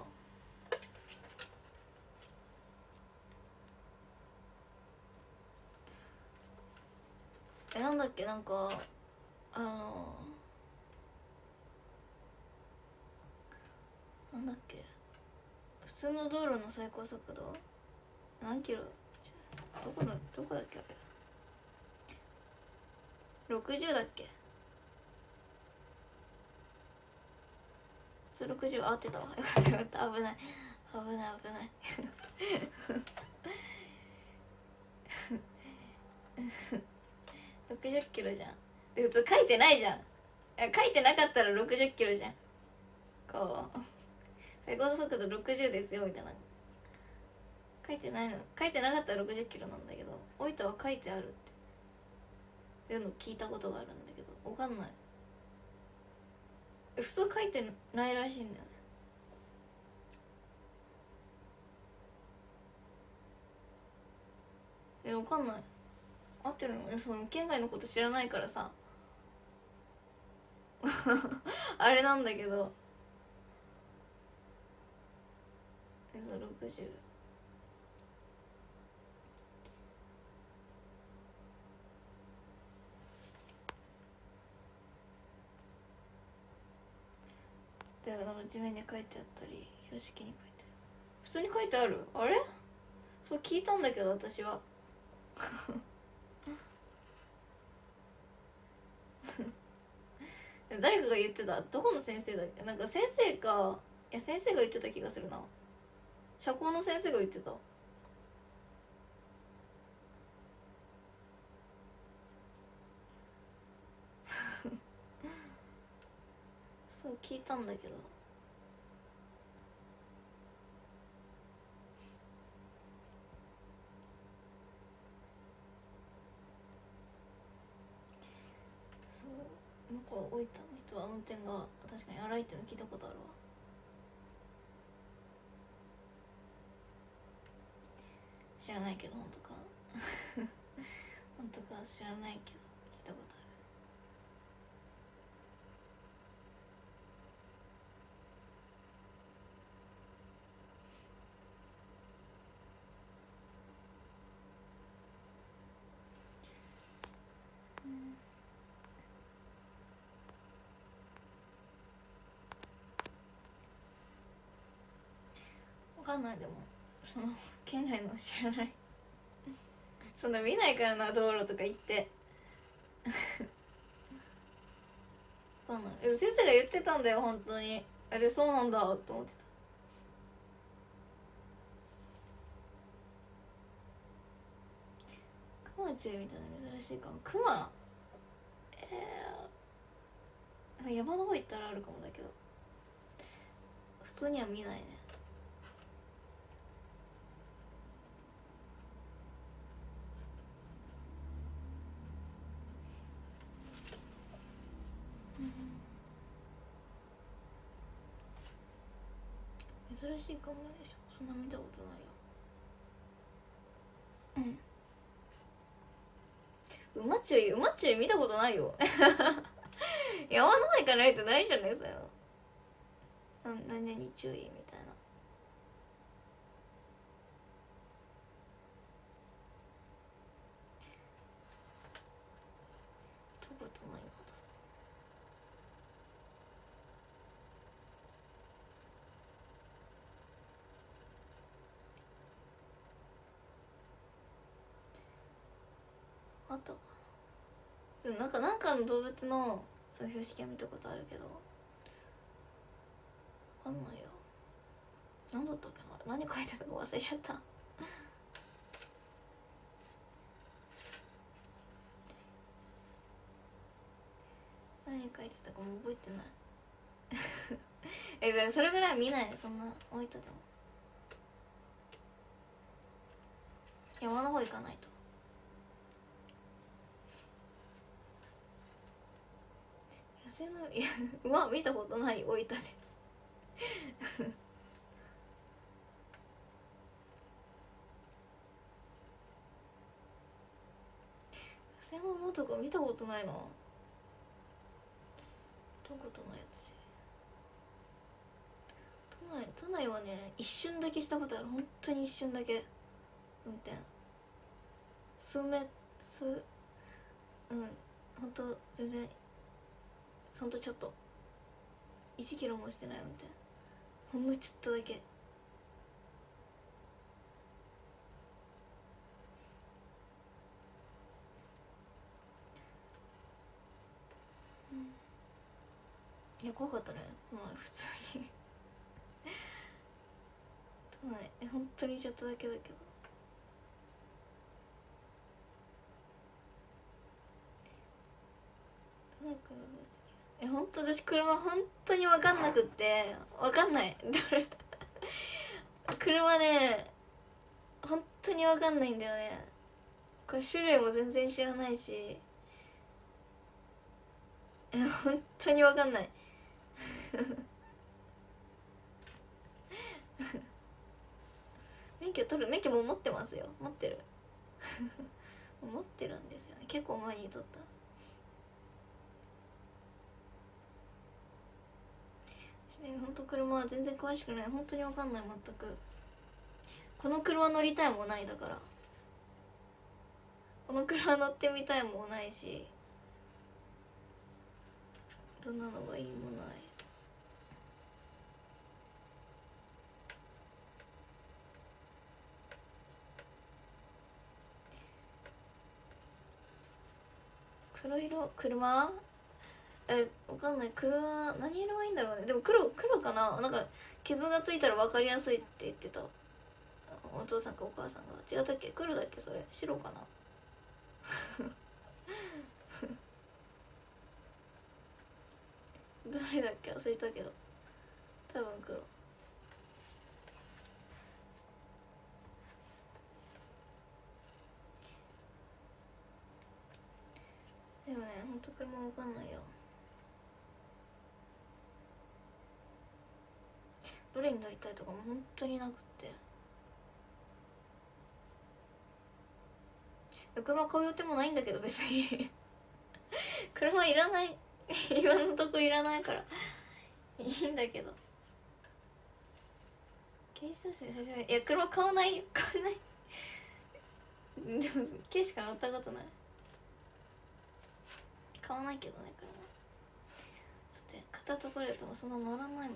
えなんだっけ、なんかあのー、なんだっけ、普通の道路の最高速度何キロ、どこだどこだっけあれ、ろくじゅうだっけ、普通ろくじゅう合ってたわ、よかったよかった、危ない危ない危ないろくじゅっキロじゃん。で普通書いてないじゃん。書いてなかったらろくじゅっキロじゃん。こう最高速度ろくじゅうですよみたいな書いてないの、書いてなかったらろくじゅっキロなんだけど、大分は書いてあるっていうのを聞いたことがあるんだけど、わかんない。普通書いてないらしいんだよね。えわかんない、合ってるの、その県外のこと知らないからさあれなんだけど、えそうろくじゅうでもなんか地面に書いてあったり標識に書いてある、普通に書いてある、あれそう聞いたんだけど私は誰かが言ってた。どこの先生だっけ。なんか先生か、いや先生が言ってた気がするな。社交の先生が言ってた。そう聞いたんだけど、そうなんか大分の人は運転が確かに荒いっていうの聞いたことあるわ。知らないけど本当か本当か知らないけど聞いたことある。分かんない。でもその県外の知らないそんな見ないからな、道路とか行って分かんない。でも先生が言ってたんだよ本当に。えでそうなんだと思ってた。クマ注意みたいな珍しいかも。クマえー、山の方行ったらあるかもだけど普通には見ないね。珍しいかもでしょ。そんな見たことないよ。うん馬注意馬注意見たことないよ山の方行かないとないじゃないですか。何々注意みたいな。見たことないまだ。あったかな。でもなんかなんかの動物のそういう標識は見たことあるけど分かんないよ。何だったっけな、何書いてたか忘れちゃった何書いてたかも覚えてないえでもそれぐらい見ない。そんな大分でも山の方行かないと。野生のいや馬見たことない大分で野生の馬とか見たことないな。見たことない私。都内都内はね一瞬だけしたことある。本当に一瞬だけ運転数メ数うん本当全然ほんとちょっといちキロもしてない運転。ほんのちょっとだけ。いや怖かったね。まあ普通に都内え本当にちょっとだけだけど都内からえ本当私車本当に分かんなくって分かんない車ね本当に分かんないんだよね。これ種類も全然知らないしえ本当に分かんない免許取る免許も持ってますよ。持ってる持ってるんですよね。結構前に取った。本当車は全然詳しくない。本当に分かんない全く。この車乗りたいもないだから。この車乗ってみたいもないしどんなのがいいもない。 黒色車えわかんない。車何色がいいんだろうね。でも黒黒かな。なんか傷がついたら分かりやすいって言ってたお父さんかお母さんが。違ったっけ？黒だっけ？それ白かなどれだっけ忘れたけど多分黒。でもねほんと車わかんないよ。どれに乗りたいとかも本当になくって車買う予定もないんだけど別に車いらない今のとこいらないからいいんだけど。軽自動車で最初にいや車買わないよ買わないでも軽しか乗ったことない。買わないけどね車。だって買ったところでもそんな乗らないもん。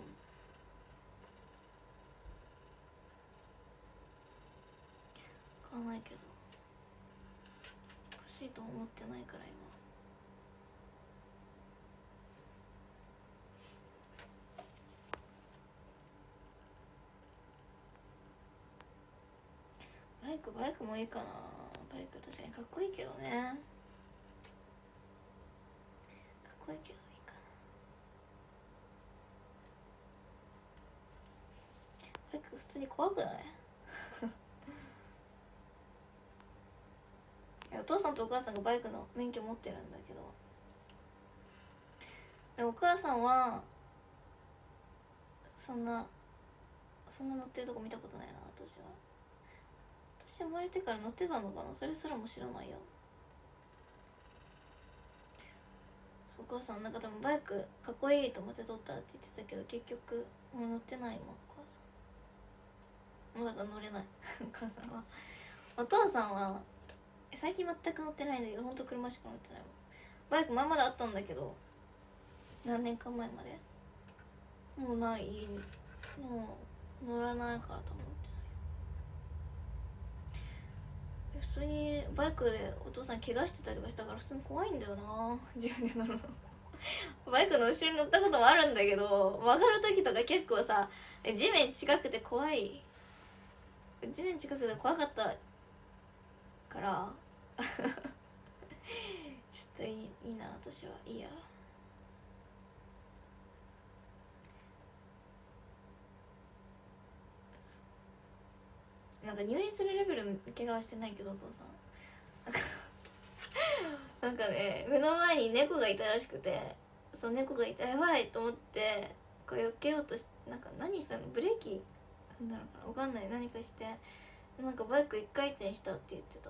買わないけど欲しいと思ってないから今。バイクバイクもいいかな。バイク確かにかっこいいけどね。かっこいいけどいいかな。バイク普通に怖くないお父さんとお母さんがバイクの免許持ってるんだけど、でもお母さんはそんなそんな乗ってるとこ見たことないな。私は私生まれてから乗ってたのかな、それすらも知らないよ。お母さんなんか多分バイクかっこいいと思って撮ったって言ってたけど結局もう乗ってないもんお母さん。もうだから乗れないお母さんは。お父さんは最近全く乗ってないんだけどほんと車しか乗ってないもん。バイク前まであったんだけど何年か前までもうない。家にもう乗らないから多分乗ってない。普通にバイクでお父さん怪我してたりとかしたから普通に怖いんだよな自分で乗るのバイクの後ろに乗ったこともあるんだけど曲がる時とか結構さ地面近くて怖い。地面近くて怖かったからちょっといい、いいな私はいいや。なんか入院するレベルの怪我はしてないけどお父さんなんかね目の前に猫がいたらしくて、その猫がいてやばいと思ってこう避けようとしなんか何したのブレーキ踏んだのかな分かんない。何かしてなんかバイク一回転したって言ってた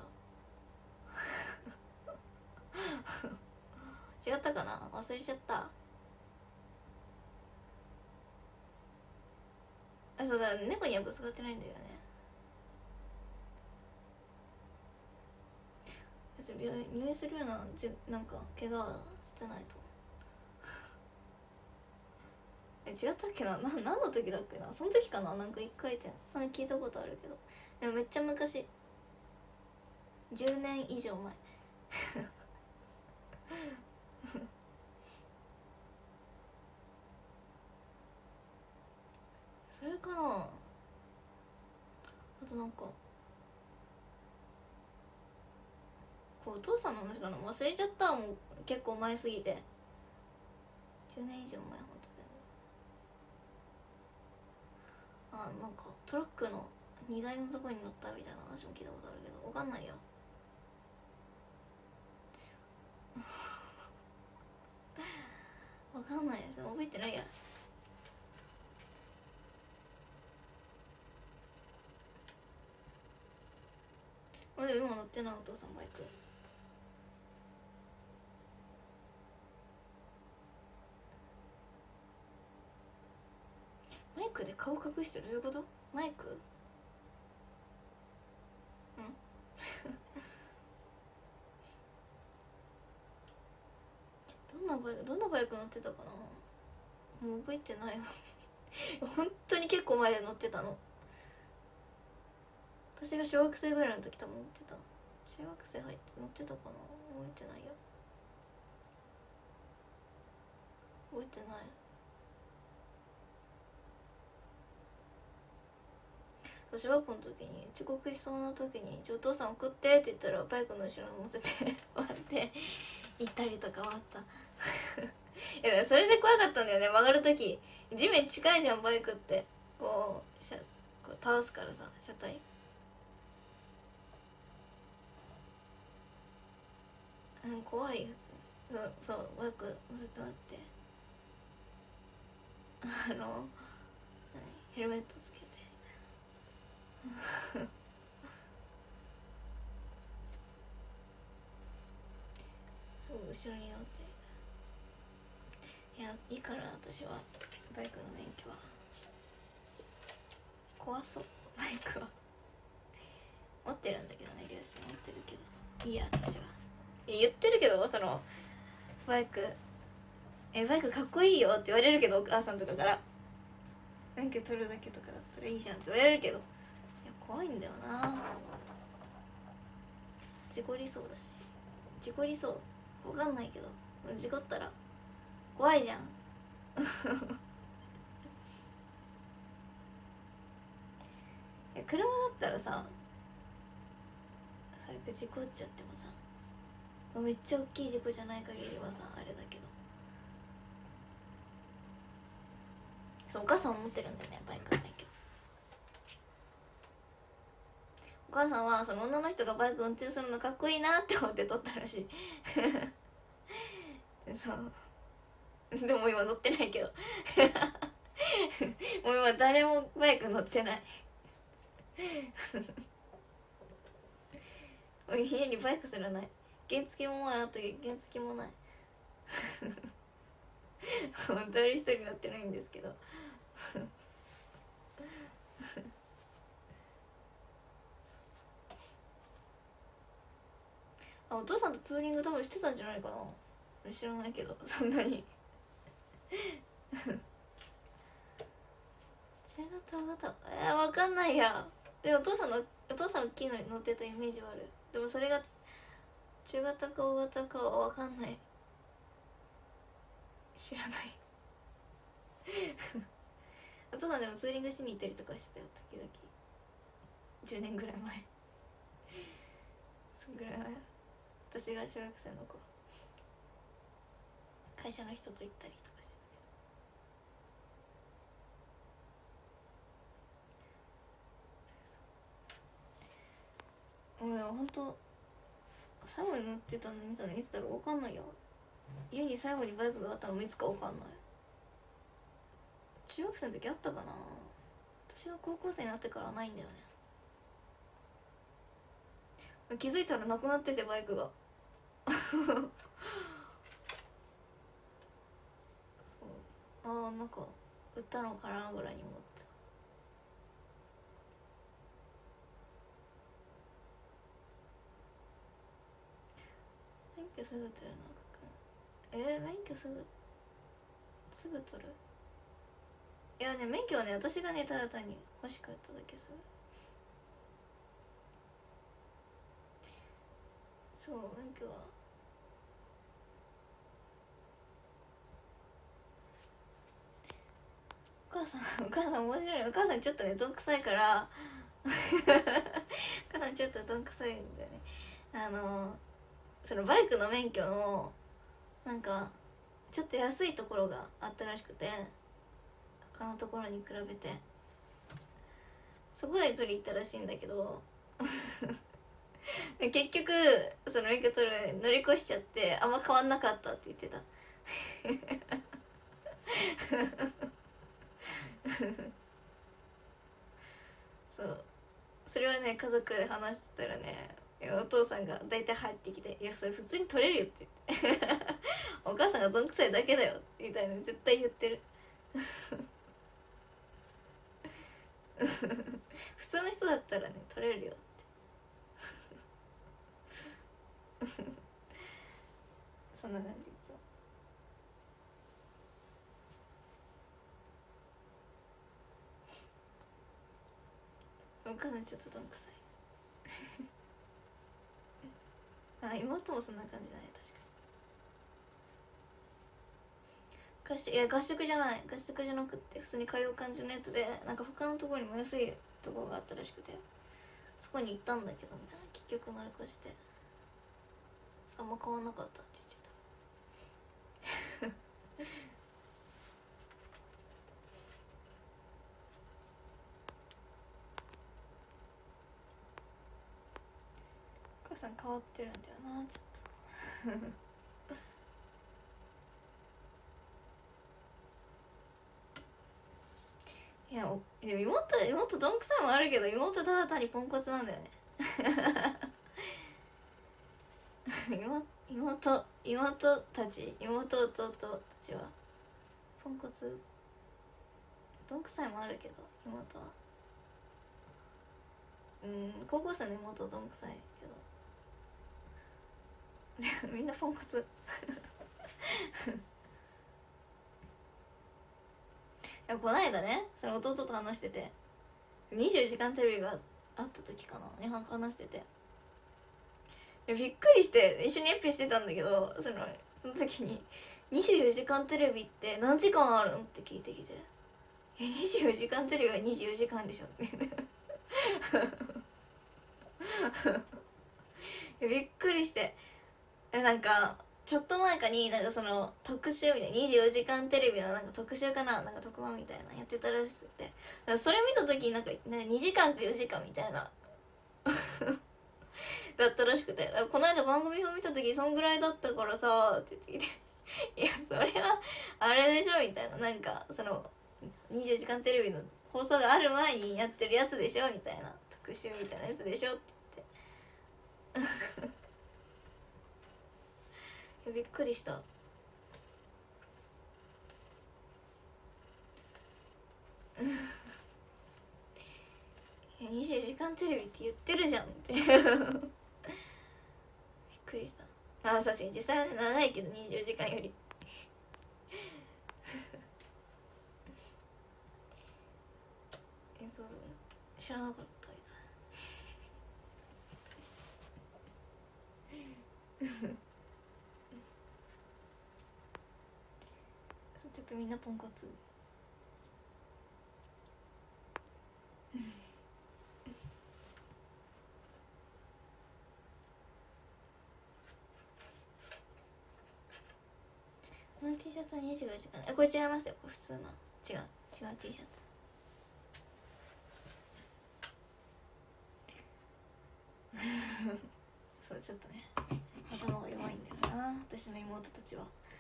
違ったかな忘れちゃった。あそうだ猫にはぶつかってないんだよね。病院入院するようなじなんか怪我はしてないとえ違ったっけなな何の時だっけな。その時かな。なんか一回転なんか聞いたことあるけどでもめっちゃ昔じゅうねん以上前それかな。あとなんかこうお父さんの話かな忘れちゃった。もう結構前すぎてじゅうねん以上前ほんと全部。あなんかトラックの荷台のとこに乗ったみたいな話も聞いたことあるけどわかんないよわかんないです覚えてないや。あれ今乗ってないお父さんバイク。マイクで顔隠してるどういうこと。マイクんどんなバイクどんなバイク乗ってたかなもう覚えてない本当に結構前で乗ってたの。私が小学生ぐらいの時多分乗ってた。中学生入って乗ってたかな覚えてないよ。 覚えてない。小学校の時に遅刻しそうな時に「お父さん送って」って言ったらバイクの後ろに乗せて割って行ったりとかはあったいやそれで怖かったんだよね。曲がる時地面近いじゃんバイクって。こうしゃこう倒すからさ車体。うん、怖いよ普通に。そうそうバイク乗せてもらってあのヘルメットつけてみたいなそう後ろに乗っていやいいから私はバイクの免許は怖そう。バイクは持ってるんだけどね、両親持ってるけどいいや私は。いや言ってるけどそのバイクえバイクかっこいいよって言われるけどお母さんとかから免許取るだけとかだったらいいじゃんって言われるけどいや怖いんだよな。事故りそうだし事故りそうわかんないけど事故ったら怖いじゃん車だったらさ最悪事故っちゃってもさめっちゃ大きい事故じゃない限りはさあれだけどそうお母さんも持ってるんだよねバイクの免許。お母さんはその女の人がバイク運転するのかっこいいなって思って撮ったらしいそうでも今乗ってないけどもう今誰もバイク乗ってない家にバイクすらない。原付も前あったけど原付もない誰一人乗ってないんですけどあお父さんとツーリング多分してたんじゃないかな。知らないけどそんなに中型型えー、分かんないや。でもお父さんのお父さん大きいのに乗ってたイメージはある。でもそれが中型か大型かは分かんない。知らないお父さんでもツーリングしに行ったりとかしてたよ時々。じゅうねんぐらい前そんぐらい前私が小学生の頃会社の人と行ったりとかしてたけどもうほんと最後に乗ってたの見たのいつだろう分かんないよ。家に最後にバイクがあったのもいつか分かんない。中学生の時あったかな。私が高校生になってからないんだよね。気づいたらなくなっててバイクがそうあーなんか売ったのかなぐらいに思ってた。免許すぐ取るのかくんえー、免許すぐすぐ取る。いやね免許はね私がねただ単に欲しかっただけすぐ。そう免許はお母さんお母さん面白い。お母さんちょっとねどんくさいからお母さんちょっとどんくさいんだよね。あのそのバイクの免許のなんかちょっと安いところがあったらしくて他のところに比べてそこで取り行ったらしいんだけど結局その免許取る乗り越しちゃってあんま変わんなかったって言ってたそうそれはね家族で話してたらねお父さんが大体入ってきて「いやそれ普通に取れるよ」って言ってお母さんがどんくさいだけだよみたいな絶対言ってる普通の人だったらね取れるよってそんな感じ。いつもお母さんちょっとどんくさいあ妹もそんな感じだね確か合宿いや合宿じゃない合宿じゃなくって普通に通う感じのやつで、なんか他のところにも安いところがあったらしくて、そこに行ったんだけどみたいな、結局乗り越してあんま変わんなかったって言ってたお母さん変わってるんだよなちょっといやおでも妹妹どんくさいもあるけど、妹ただ単にポンコツなんだよね妹妹妹たち妹弟たちはポンコツ、どんくさいもあるけど妹はうん高校生の妹はどんくさいけどみんなポンコツいやこないだね、その弟と話してて、にじゅうよじかんテレビがあった時かなに話してて、いやびっくりして一緒にエピしてたんだけど、そのその時に「にじゅうよじかんテレビって何時間あるん?」って聞いてきて「えにじゅうよじかんテレビはにじゅうよじかんでしょ」っていやびっくりして、えなんかちょっと前かになんかその特集みたいなにじゅうよじかんテレビのなんか特集かな、なんか特番みたいなやってたらしくて、それ見た時になんかにじかんかよじかんみたいなだったらしくて、この間番組表見た時そんぐらいだったからさって言ってきていやそれはあれでしょみたいな、なんかそのにじゅうよじかんテレビの放送がある前にやってるやつでしょみたいな、特集みたいなやつでしょって言っていやびっくりしたにじゅうよじかんテレビって言ってるじゃんってびっくりした。あ確かに実際は長いけどにじゅうよじかんよりえそう知らなかったちょっとみんなポンコツこの T シャツはにじゅうよじかん、えこれ違いますよ、これ普通の違う違う T シャツそうちょっとね頭が弱いんだよな私の妹たち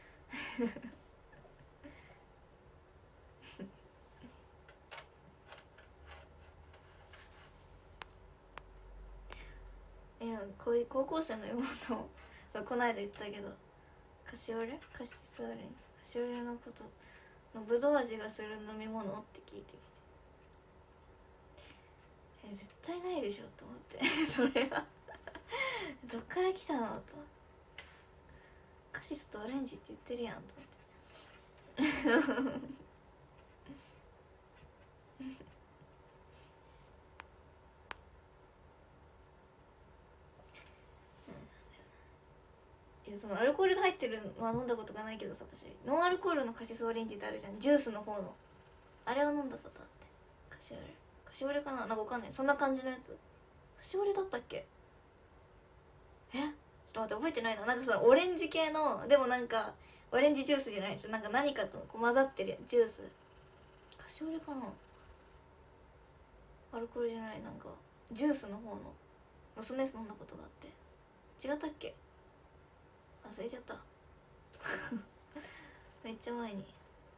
はいやこういう高校生の妹もそうこないだ言ったけど、カシオレカシスオレカシオレのことのぶどう味がする飲み物って聞いてきて、え絶対ないでしょと思ってそれはどっから来たのと思って、カシスとオレンジって言ってるやんと思っていやそのアルコールが入ってるのは飲んだことがないけどさ、私ノンアルコールのカシスオレンジってあるじゃん、ジュースの方のあれは飲んだことあって、カシオレカシオレかな、なんかわかんない、そんな感じのやつ、カシオレだったっけ、えちょっと待って覚えてないな、なんかそのオレンジ系のでもなんかオレンジジュースじゃないでしょ、なんか何かとこう混ざってるジュース、カシオレかな、アルコールじゃない、なんかジュースの方のそのやつ飲んだことがあって、違ったっけ忘れちゃっためっちゃ前に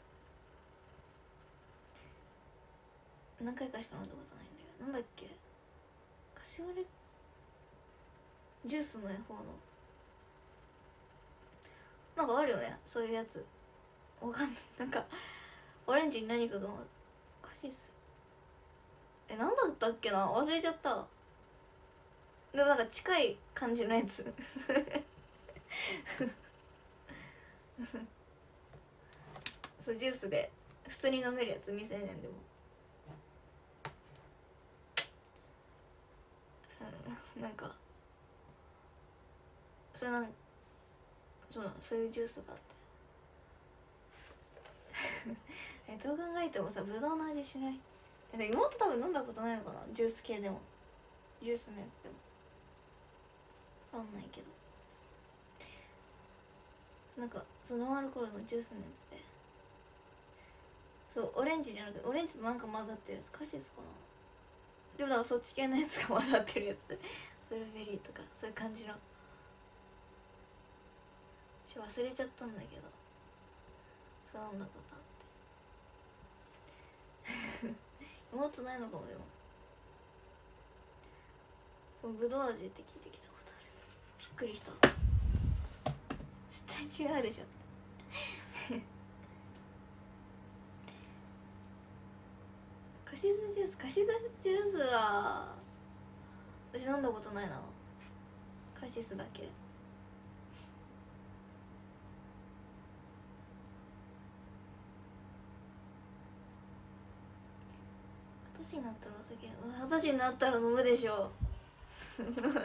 何回かしか飲んだことないんだよ、なんだっけカシオレジュースの方のなんかあるよね、そういうやつわかんない、なんかオレンジに何かがカシスえなんだったっけな忘れちゃった、でもなんか近い感じのやつそうジュースで普通に飲めるやつ、未成年でも、うん、なんかそれなんそうそういうジュースがあって、 えどう考えてもさぶどうの味しない。えで妹多分飲んだことないのかな、ジュース系でもジュースのやつでもわかんないけど、なんかそのノンアルコールのジュースのやつで、そうオレンジじゃなくてオレンジとなんか混ざってるやつ、カシスかな。でもなんかそっち系のやつが混ざってるやつでブルーベリーとかそういう感じの、ちょ忘れちゃったんだけどそう飲んだことあって妹ないのかも。でもそのぶどう味って聞いてきたことある。びっくりした。絶対違うでしょカシスジュース、カシスジュースは私飲んだことないな。カシスだけ。二十歳になったらお酒、二十歳になったら飲むでしょ二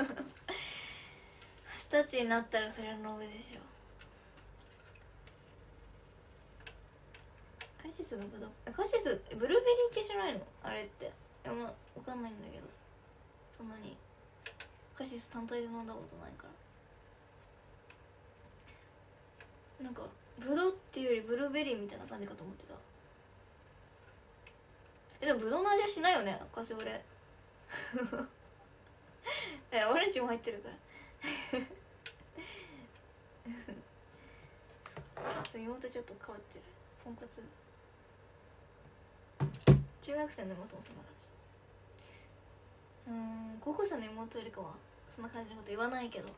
十歳になったらそれは飲むでしょ。カシスのぶどう、カシスブルーベリー系じゃないのあれって。いやまあ分かんないんだけど、そんなにカシス単体で飲んだことないから、なんかぶどうっていうよりブルーベリーみたいな感じかと思ってた。えでもぶどうの味はしないよねカシオレえオレンジも入ってるからそう妹ちょっと変わってる。ポンコツ。中学生の妹もそんな感じ。うーん高校生の妹よりかはそんな感じのこと言わないけど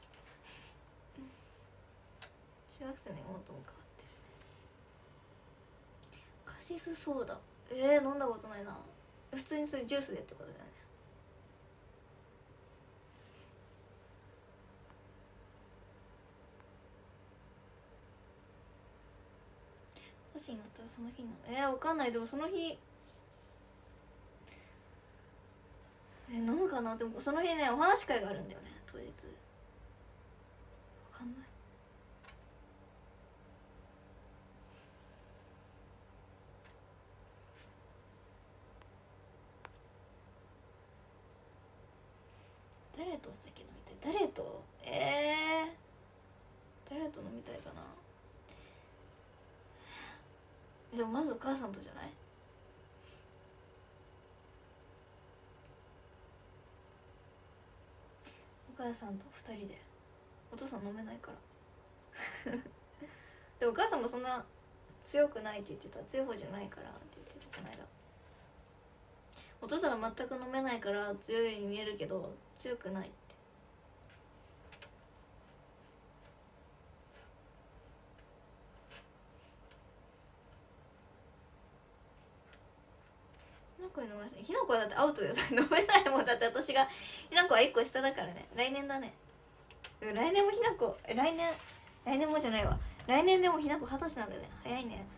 中学生の妹も変わってる。カシスソーダ、えー、飲んだことないな。普通にそういうジュースでってことだよね。年になったらその日のえー、わかんない。でもその日えー、飲むかな。でもその日ねお話し会があるんだよね当日。わかんない。誰とお酒飲みたい。誰とえー、誰と飲みたいかな。でもまずお母さんとじゃない。お母さんとふたりで。お父さん飲めないからでお母さんもそんな強くないって言ってた。強い方じゃないからって言ってたこの間。お父さんが全く飲めないから強いように見えるけど強くないって。ひなこに飲ませて。ひなこはだってアウトで飲めないもん。だって私がひなこはいっこ下だからね。来年だね。来年もひなこ来年来年もじゃないわ。来年でもひなこ二十歳なんだよね。早いね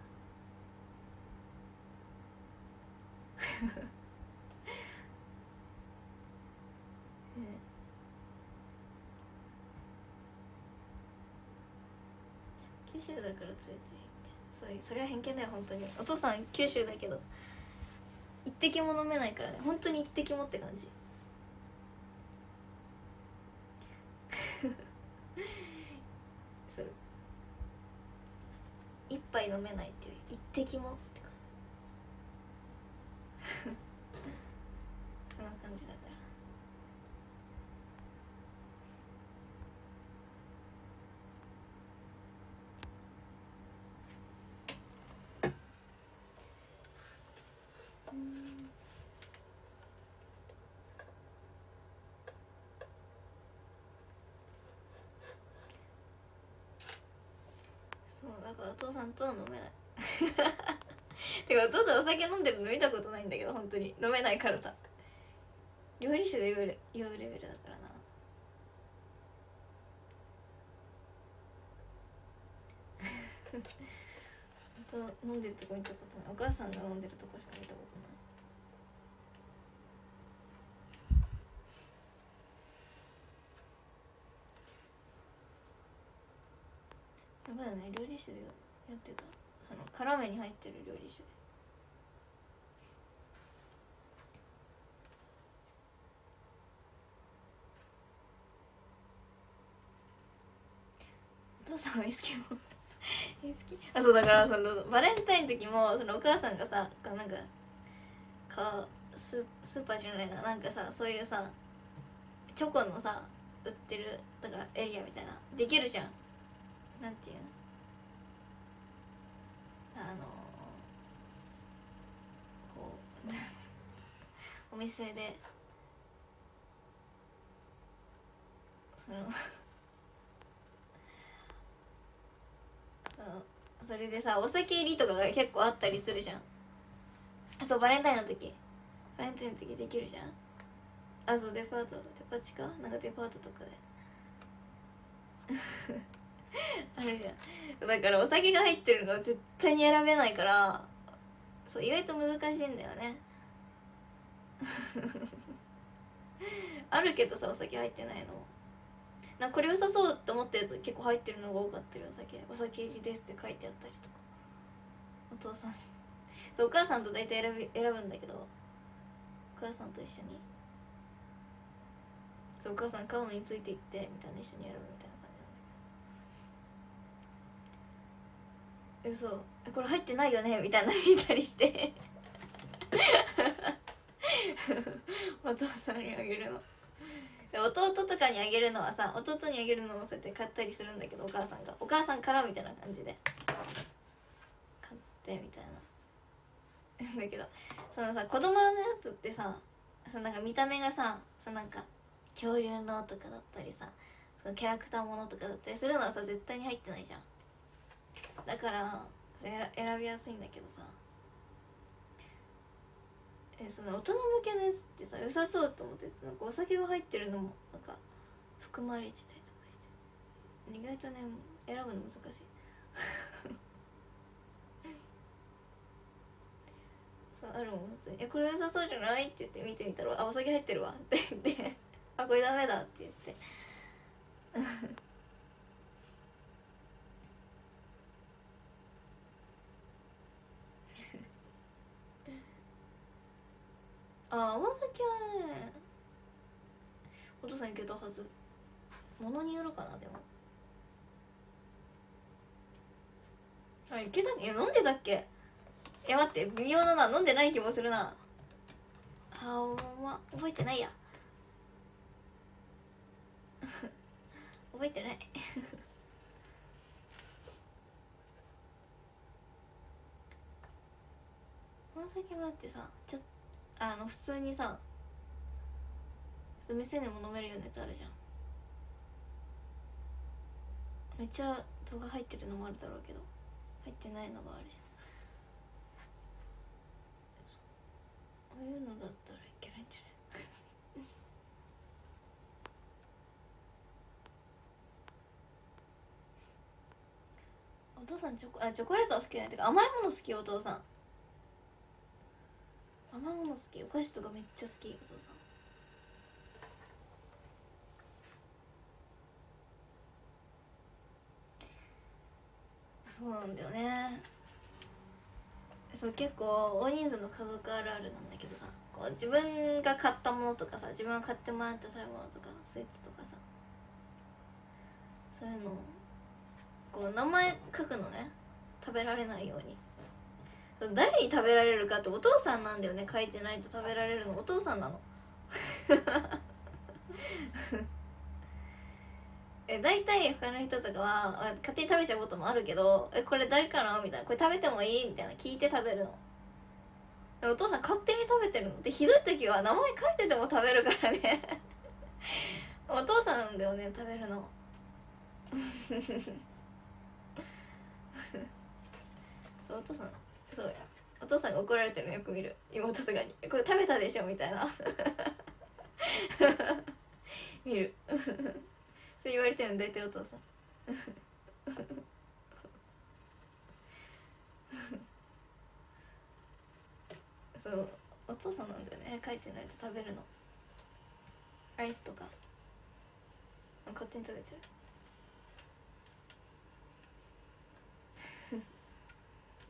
九州だから連れて行って。そうそれは偏見だよ本当に。お父さん九州だけど一滴も飲めないからね。本当に一滴もって感じそう一杯飲めないっていう一滴もって感じこんな感じだから。うんそうだからお父さんとは飲めないてかお父さんお酒飲んでるの見たことないんだけど本当に飲めないからさ。料理酒で酔うレ酔うレベルだからな本当飲んでるとこ見たことない。お母さんが飲んでるとこしか見たことない。やばいよね料理酒でやってたその辛めに入ってる料理酒で。お父さんウイスキーもウイスキーあそうだからそのバレンタインの時もそのお母さんがさこうなんかかススーパーじゃないななんかさそういうさチョコのさ売ってるだからエリアみたいなできるじゃん。なんていうのあのこうお店でそのそうそれでさお酒入りとかが結構あったりするじゃん。そうバレンタインの時バレンタインの時できるじゃん。あそうデパートデパ地下なんかデパートとかであるじゃん。だからお酒が入ってるのは絶対に選べないからそう意外と難しいんだよねあるけどさお酒入ってないのなんかこれ良さそうって思ったやつ結構入ってるのが多かったりお酒お酒入りですって書いてあったりとかお父さんそうお母さんと大体選び選ぶんだけどお母さんと一緒にそうお母さん買うのについていってみたいな一緒に選ぶみたいな感じなんだけどえそうこれ入ってないよねみたいな見たりしてお父さんにあげるの弟とかにあげるのはさ弟にあげるのもそうやって買ったりするんだけどお母さんがお母さんからみたいな感じで買ってみたいなだけどそのさ子供のやつってさそのなんか見た目がさそのなんか恐竜のとかだったりさそのキャラクターものとかだったりするのはさ絶対に入ってないじゃん。だから選びやすいんだけどさえその大人向けのやつってさ良さそうと思ってなんかお酒が入ってるのもなんか含まれてたりとかして意外とね選ぶの難しいそうあるもん普通に「えこれ良さそうじゃない?」って言って見てみたら「あお酒入ってるわ」って言って「あこれダメだ」って言ってあ甘酒はねお父さんいけたはずものによるかなでもあいけたっけ飲んでたっけえ待って微妙だな飲んでない気もするなあおま覚えてないや覚えてない甘酒はってさちょっあの普通にさ店でも飲めるようなやつあるじゃんめっちゃ動画入ってるのもあるだろうけど入ってないのがあるじゃんこういうのだったらいけるんじゃないお父さんチョコあチョコレートは好きなんてか甘いもの好きお父さん甘いもの好きお菓子とかめっちゃ好きお父さんそうなんだよねそう結構大人数の家族あるあるなんだけどさこう自分が買ったものとかさ自分が買ってもらった食べ物とかスイーツとかさそういうのこう名前書くのね食べられないように誰に食べられるかってお父さんなんだよね書いてないと食べられるのお父さんなのえ大体他の人とかは勝手に食べちゃうこともあるけどえこれ誰かなみたいなこれ食べてもいいみたいな聞いて食べるのお父さん勝手に食べてるのでひどい時は名前書いてても食べるからねお父さんなんだよね食べるのそうお父さんそうお父さんが怒られてるのよく見る妹とかに「これ食べたでしょ」みたいな見るそう言われてるの大体お父さんそうお父さんなんだよね書いてないと食べるのアイスとか勝手に食べてる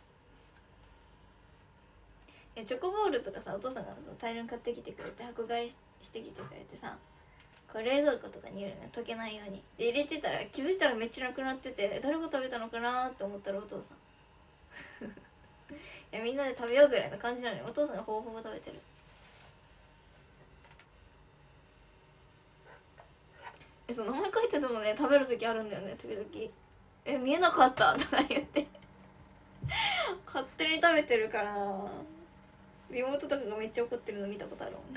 えチョコボールとかさ、お父さんがさ大量に買ってきてくれて箱買いしてきてくれてさ、これ冷蔵庫とかに入れるね、溶けないように。で入れてたら気づいたらめっちゃなくなってて、誰が食べたのかなって思ったらお父さんいやみんなで食べようぐらいの感じなのにお父さんがほぼほぼ食べてる。えそう名前書いててもね食べる時あるんだよね時々。え見えなかったとか言って勝手に食べてるからな。妹とかがめっちゃ怒ってるの見たことあるもん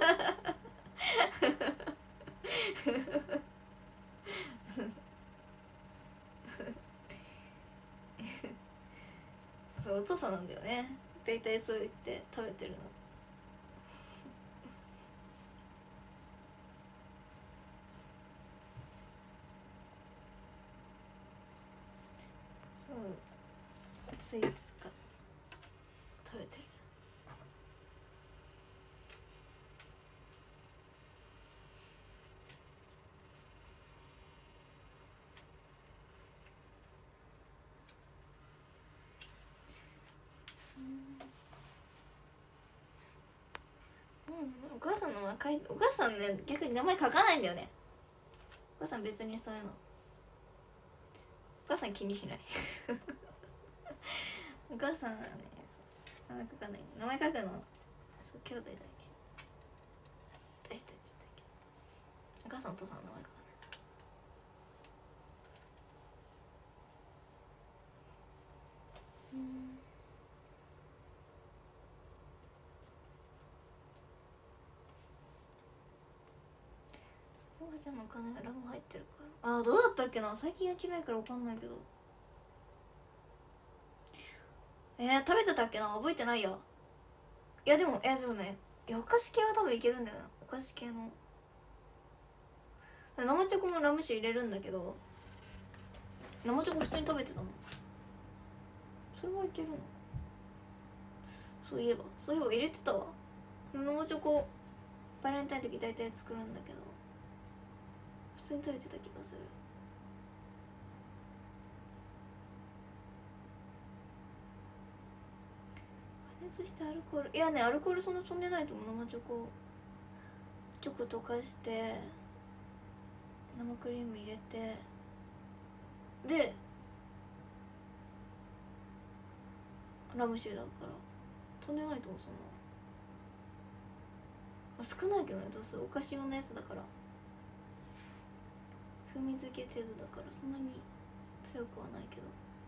そうお父さんなんだよね大体そう言って食べてるのそうスイーツとか食べてる。うん、お母さんの名前書いて、お母さんね逆に名前書かないんだよね。お母さん別にそういうのお母さん気にしないお母さんはね名前書かない。名前書くのそう兄弟だけ、私たちだけ。お母さんお父さんの名前書かない。うんおばちゃんのお金がラム入ってるから。あーどうだったっけな、最近やってないから分かんないけど。えー、食べてたっけな、覚えてないや。いやでもえー、でもねいやお菓子系は多分いけるんだよな。お菓子系の生チョコもラム酒入れるんだけど、生チョコ普通に食べてたの。それはいけるの。そういえばそういえば入れてたわ。生チョコバレンタインの時大体作るんだけど普通に食べてた気がする。加熱してアルコール、いやねアルコールそんな飛んでないと思う。生チョコチョコ溶かして生クリーム入れてでラム酒だから飛んでないと思う。そんな、まあ、少ないけどねどうせお菓子用のやつだから風味付け程度だからそんなに強くはないけど。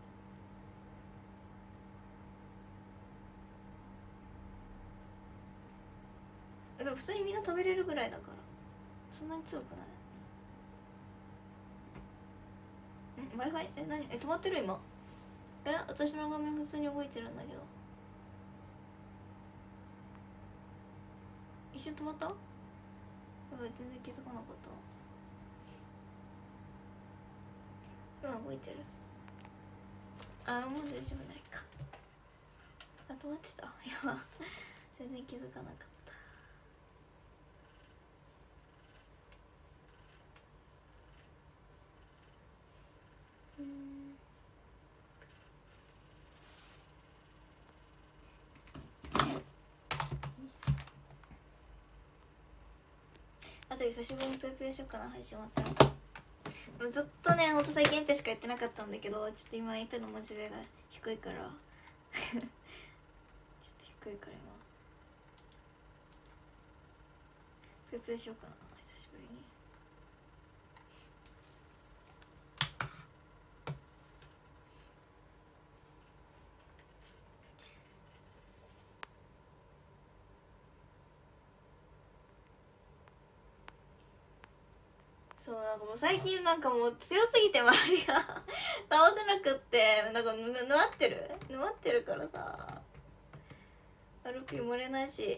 でも普通にみんな食べれるぐらいだからそんなに強くない。ん Wi-Fi え何え止まってる今。え私の画面普通に動いてるんだけど一瞬止まった。やばい全然気づかなかった今動いてる。あもう大丈夫ないか。あ止まってた。いや全然気づかなかった。うんあと久しぶりにぷよぷよしようかな配信終わったら。ずっとねほんと最近エンペしかやってなかったんだけどちょっと今エンペのモチベが低いからちょっと低いから今ぷよぷよしようかな久しぶりに。そうなんかもう最近なんかもう強すぎて周りが倒せなくってなんかぬぬわってるぬわってるからさアルピー漏れないし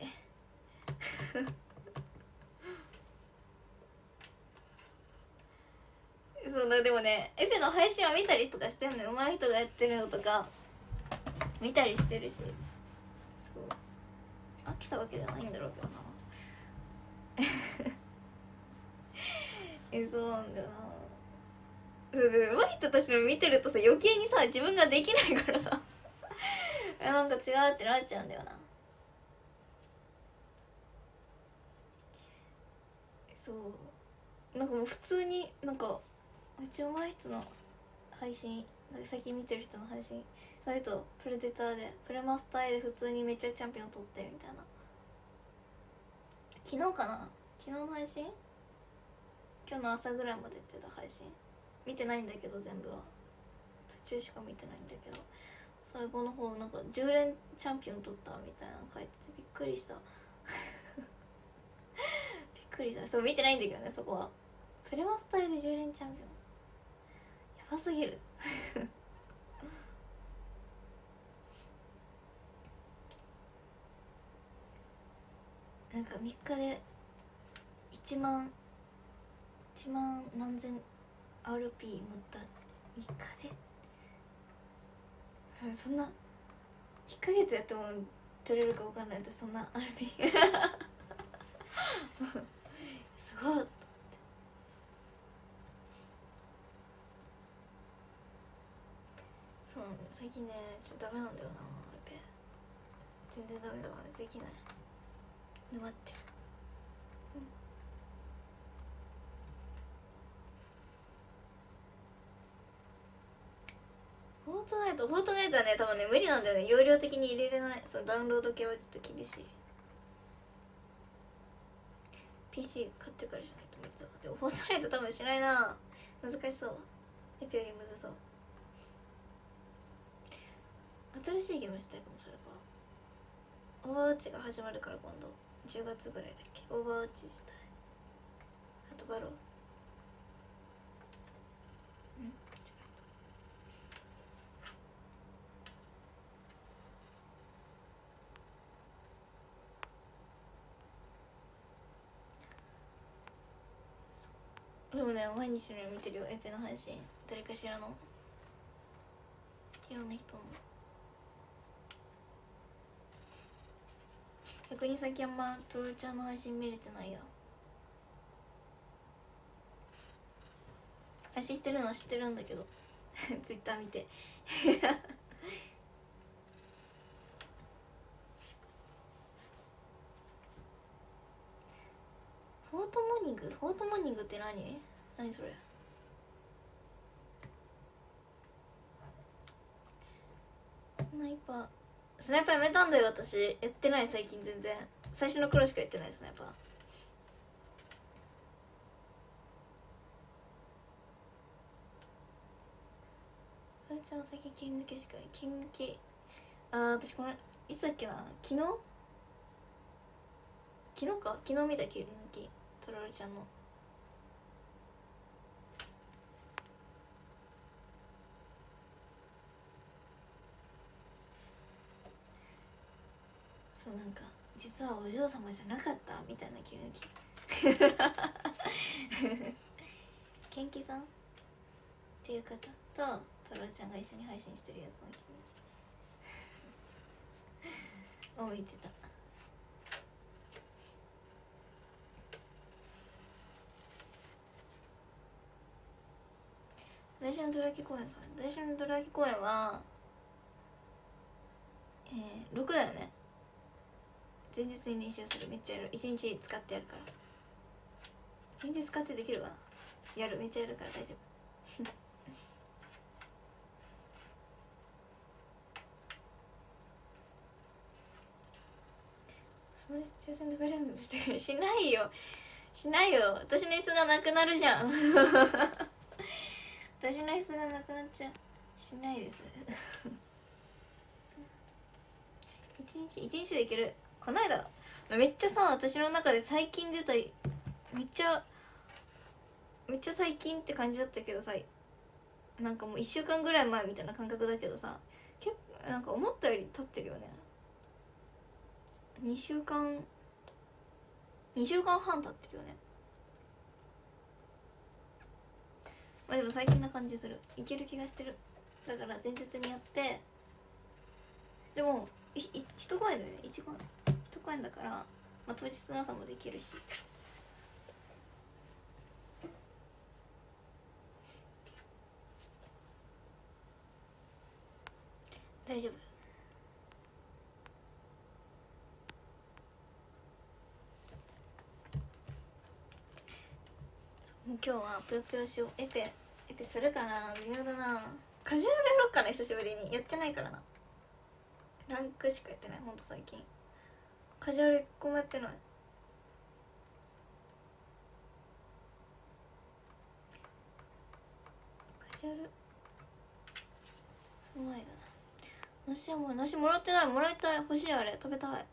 そうだでもねエペの配信は見たりとかしてんのよ。上手い人がやってるのとか見たりしてるし、そう飽きたわけじゃないんだろうけどなえそうなんだよな。上手い人たちの見てるとさ余計にさ自分ができないからさなんか違うってなっちゃうんだよな。 そうなんかもう普通になんかめっちゃ上手い人の配信なんか最近見てる人の配信それとプレデターでプレマスターで普通にめっちゃチャンピオン取ってみたいな昨日かな昨日の配信今日の朝ぐらいまでやってた配信見てないんだけど全部は途中しか見てないんだけど最後の方なんかじゅう連チャンピオン取ったみたいなの書いててびっくりしたびっくりしたそう見てないんだけどねそこはプレマスターでじゅう連チャンピオンやばすぎるなんかみっかでいちまんいちまん何千 アールピー 持ったみっかでそんないっかげつやっても取れるか分かんないってそんな アールピー すごいと思ってそう最近ねちょっとダメなんだよな全然ダメだわできない沼ってる、うん、フォートナイトフォートナイトはね多分ね無理なんだよね容量的に入れれないそうダウンロード系はちょっと厳しい ピーシー 買ってからじゃないと無理だわでもフォートナイト多分しないな難しそうエピよりむずそう新しいゲームしたいかもそれかオーバーウォッチが始まるから今度じゅうがつぐらいだっけオーバーウォッチしたいあとバローうんでもね毎日のように見てるよエペの配信誰かしらのいろんな人も逆に最近あんまトロルちゃんの配信見れてないや配信してるのは知ってるんだけどツイッター見てフォートモーニングフォートモーニングって何何それスナイパースナイパーやめたんだよ私やってない最近全然最初の頃しかやってないスナイパーあーちゃん最近切り抜けしか切り抜けあー私これいつだっけな昨日昨日か昨日見た切り抜きトロルちゃんのそうなんか実はお嬢様じゃなかったみたいな切り抜きケンキさんっていう方とトロルちゃんが一緒に配信してるやつの切り抜きを見てた大事なドラキ公演か大事なドラキ公演はえー、ろくだよね前日に練習するめっちゃやるいちにち使ってやるからいちにち使ってできるかなやるめっちゃやるから大丈夫その抽選でプレゼントしてくれしないよしないよ私の椅子がなくなるじゃん私の椅子がなくなっちゃうしないです一日一日でいけるこないだめっちゃさ私の中で最近出ためっちゃめっちゃ最近って感じだったけどさなんかもういっしゅうかんぐらい前みたいな感覚だけどさ結構なんか思ったより経ってるよねにしゅうかんにしゅうかんはん経ってるよねまあでも最近な感じするいける気がしてるだから前日にやってでもいい一公演だよね一公演一公演だから、まあ、当日の朝もできるし大丈夫今日はぷよぷよしよう。エペエペするかな、微妙だな。カジュアルやろうかな、久しぶりに。やってないからな。ランクしかやってない、ほんと最近。カジュアルいっこもやってない。カジュアルその前だな。梨はもう梨もらってない。もらいたい。欲しい。あれ食べたい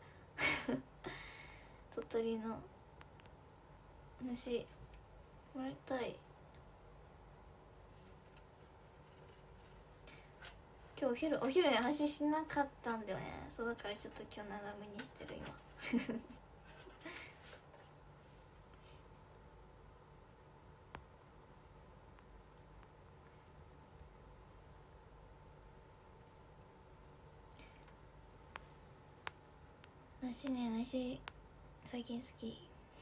鳥取の梨もらいたい。今日お昼お昼ね配信しなかったんだよね。そうだからちょっと今日長めにしてる今梨ね、梨最近好き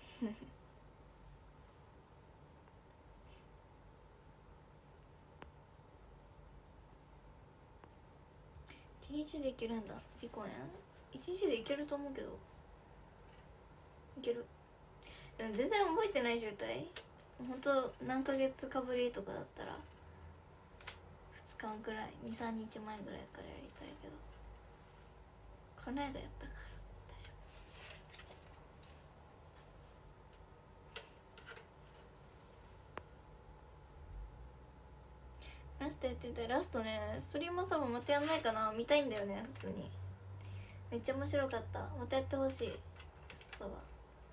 一日でいけるんだ、ピコ園。一日でいけると思うけど。いける。でも全然覚えてない状態。ほんと何ヶ月かぶりとかだったらふつかぐらい、にさんにちまえぐらいからやりたいけど、この間やったから大丈夫。ラストやってみたい。ラストね、ストリーマーサーバーまたやんないかな。見たいんだよね普通に。めっちゃ面白かった。またやってほしい。ラストサバ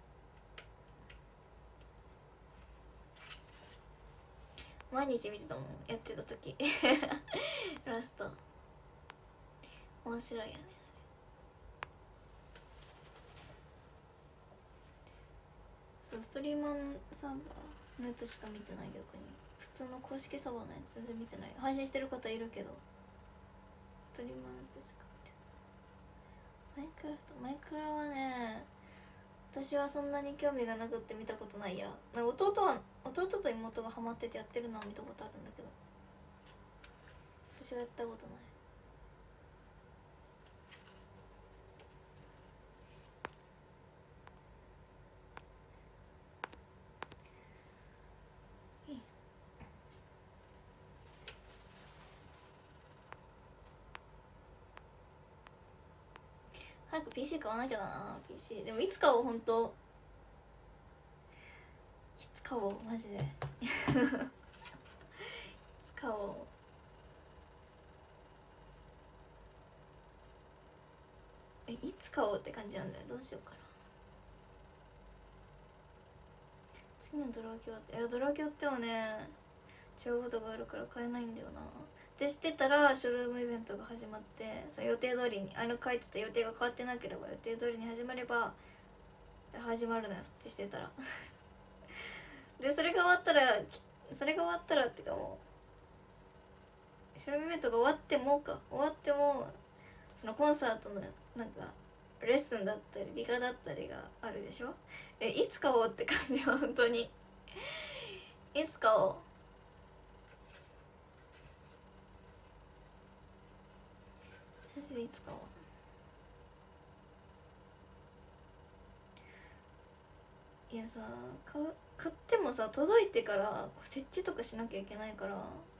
毎日見てたもん、やってた時ラスト面白いよね。そう、ストリーマンサーバーのやつしか見てない。逆に普通の公式サーバーのやつ全然見てない。配信してる方いるけどストリーマンのやつしか見てない。マイクラフトマイクラはね、私はそんなに興味がなくって見たことないや。なんか弟は弟と妹がハマっててやってるのは見たことあるんだけど、私はやったことない。早く ピーシー 買わなきゃだな。 ピーシー でもいつ買おう。ほんといつ買おうマジでいつ買おう。え、いつ買おうって感じなんだよ。どうしようかな。次のドラキュアって、いやドラキュアってはね違うことがあるから買えないんだよな。で知ってたらショールームイベントが始まって、その予定通りに、あの書いてた予定が変わってなければ予定通りに始まれば始まるのよってしてたらでそれが終わったらそれが終わったらってかもうショールームイベントが終わってもか終わってもそのコンサートのなんかレッスンだったり理科だったりがあるでしょ。え、いつ買おうって感じ本当にいつ買おうマジでいつ買おう。いやさ、買う買ってもさ届いてからこう設置とかしなきゃいけないから、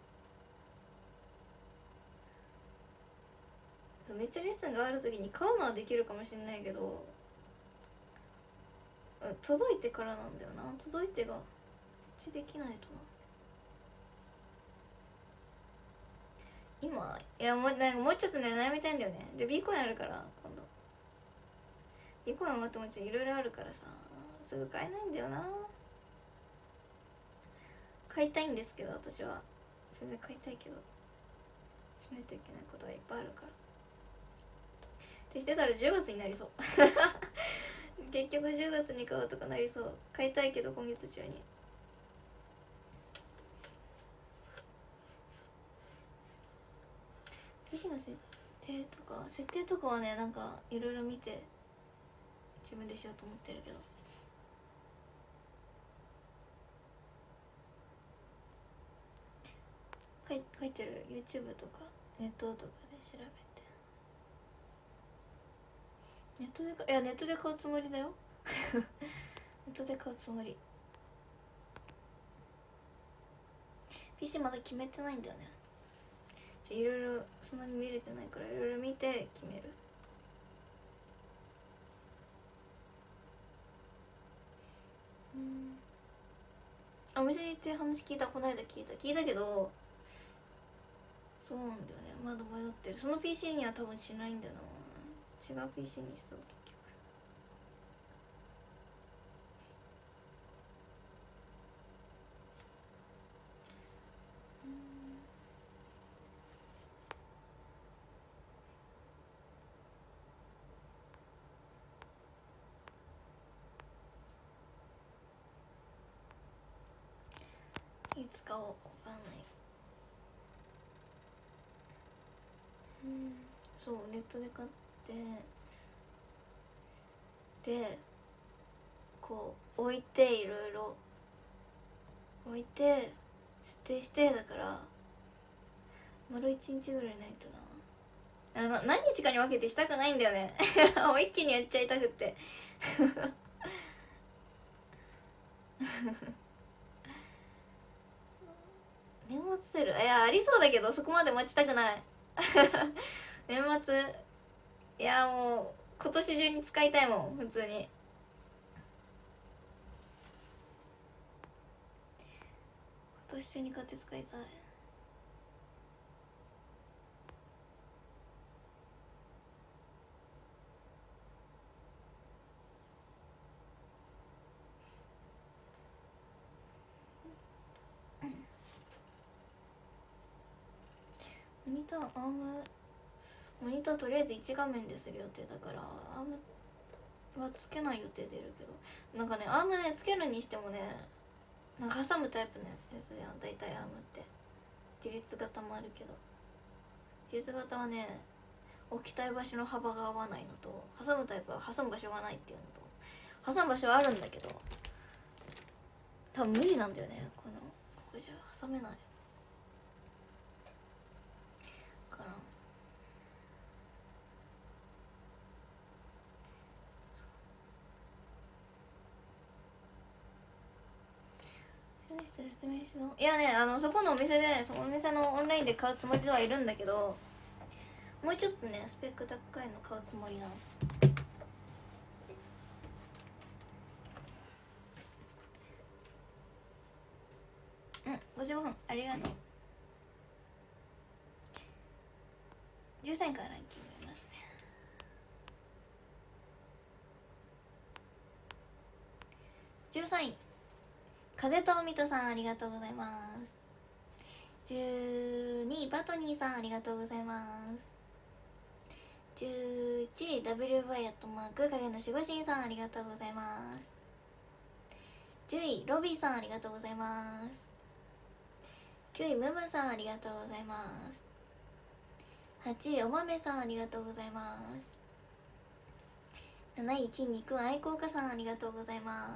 そうめっちゃレッスンがある時に買うのはできるかもしれないけど、届いてからなんだよな。届いてが設置できないとな。今いやもうなんかもうちょっとね悩みたいんだよね。で B コインあるから今度 B コイン終わってもちろんいろいろあるからさ、すぐ買えないんだよな。買いたいんですけど、私は全然買いたいけどしないといけないことがいっぱいあるからってしてたらじゅうがつになりそう結局じゅうがつに買うとかなりそう。買いたいけど今月中に。ピーシー の設定とか設定とかはね、なんかいろいろ見て自分でしようと思ってるけど、書い書いてる YouTube とかネットとかで調べて。ネットでかいやネットで買うつもりだよネットで買うつもり。 ピーシー まだ決めてないんだよね。じゃいろいろそんなに見れてないからいろいろ見て決める。うん、あ、お店に行って話聞いた。この間聞いた聞いたけど、そうなんだよね、まだ迷ってる。その ピーシー には多分しないんだよな。違う ピーシー にしそう結局。いつかわかんない。うん、そうネットで買ってでこう置いて、いろいろ置いて設定して、だから丸一日ぐらいないとな。あの何日かに分けてしたくないんだよねもう一気にやっちゃいたくって年末セール、いやありそうだけどそこまで待ちたくない年末、いやもう今年中に使いたいもん普通に。今年中に買って使いたい。モニターアームモニターとりあえずいち画面でする予定だから、アームはつけない予定でいるけど、なんかねアームねつけるにしてもね、なんか挟むタイプのやつじゃん大体アームって。自立型もあるけど、自立型はね置きたい場所の幅が合わないのと、挟むタイプは挟む場所がないっていうのと、挟む場所はあるんだけど多分無理なんだよね。このここじゃ挟めないから。説明しそう。いやね、あのそこのお店でそのお店のオンラインで買うつもりではいるんだけど、もうちょっとねスペック高いの買うつもりなの。うん、ごじゅうごふんありがとう。じゅうさんいからランキング見ますね。じゅうさんい風と海とさんありがとうございます。じゅうにいバトニーさんありがとうございます。じゅういちい ダブリューワイ アットマーク影の守護神さんありがとうございます。じゅういロビーさんありがとうございます。きゅういムムさんありがとうございます。はちいお豆さんありがとうございます。なない筋肉愛好家さんありがとうございます。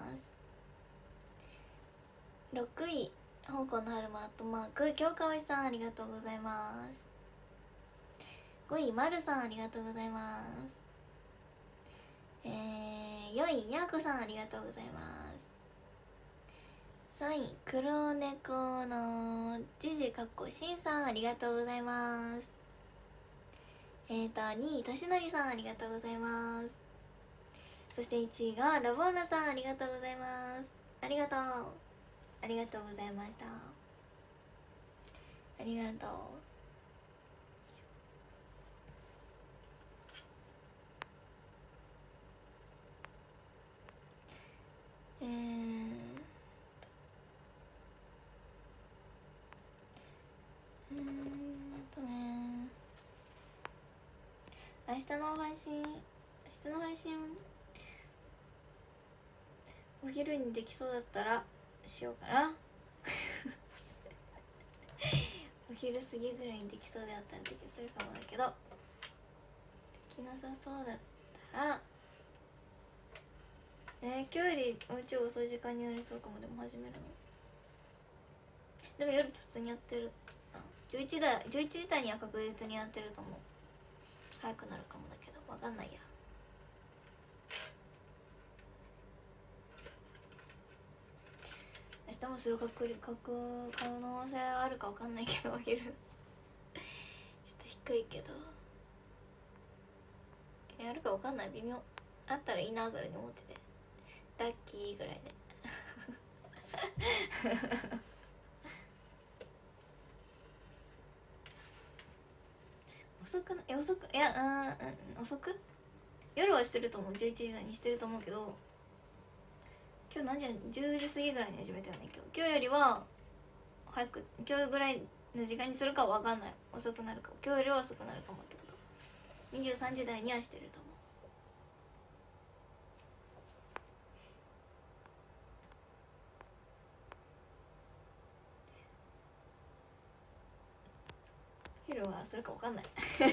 ろくい香港の春馬アットマーク京香織さんありがとうございます。ごいまるさんありがとうございます。えー、よいにゃーこさんありがとうございます。さんい黒猫のジジかっこしんさんありがとうございます。えーとにいとしのりさんありがとうございます。そしていちいがラボーナさんありがとうございます。ありがとうありがとうございました。ありがとう。えーうーんとね明日の配信明日の配信お昼にできそうだったらしようかなお昼過ぎぐらいにできそうであったらできするかもだけど、できなさそうだったらね、今日よりもうちょい遅い時間になりそうかも。でも始めるのでも夜普通にやってる。じゅういちだいじゅういちじ台には確実にやってると思う。早くなるかもだけど分かんないや。明日明日もする確率書く可能性はあるか分かんないけどお昼ちょっと低いけどやるか分かんない、微妙。あったらいいなぐらいに思ってて、ラッキーぐらいで遅くな、遅く、いや、うん、遅く夜はしてると思う、じゅういちじ台にしてると思うけど、今日何時、じゅうじ過ぎぐらいに始めたよね。今日今日よりは早く、今日ぐらいの時間にするかは分かんない、遅くなるか、今日よりは遅くなると思うってこと。にじゅうさんじ台にはしてると思う。昼はするか分かんない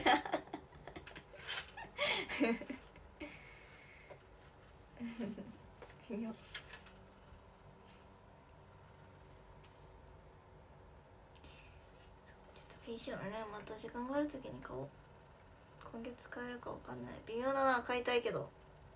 微妙。ちょっと ピーシー をね、また時間がある時に買おう。今月買えるか分かんない、微妙だな。買いたいけど、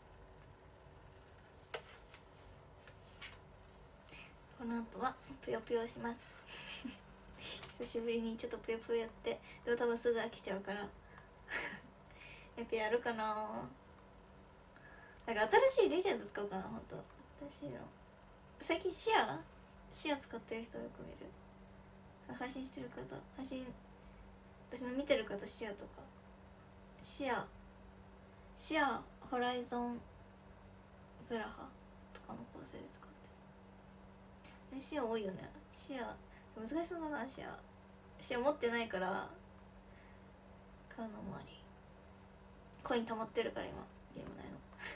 この後はぷよぷよします久しぶりにちょっとぷよぷよやって、でも多分すぐ飽きちゃうからやっぱやるかな。なんか新しいレジェンド使おうかな。ほんと新しいの最近シェアシェア使ってる人よく見る。配信してる方、配信私の見てる方、シェアとかシェアシェアホライゾンブラハとかの構成で使ってる。シェア多いよね。シェア難しそうだな。シェアシェア持ってないから買うのもあり。コイン溜まってるから今ゲーム内の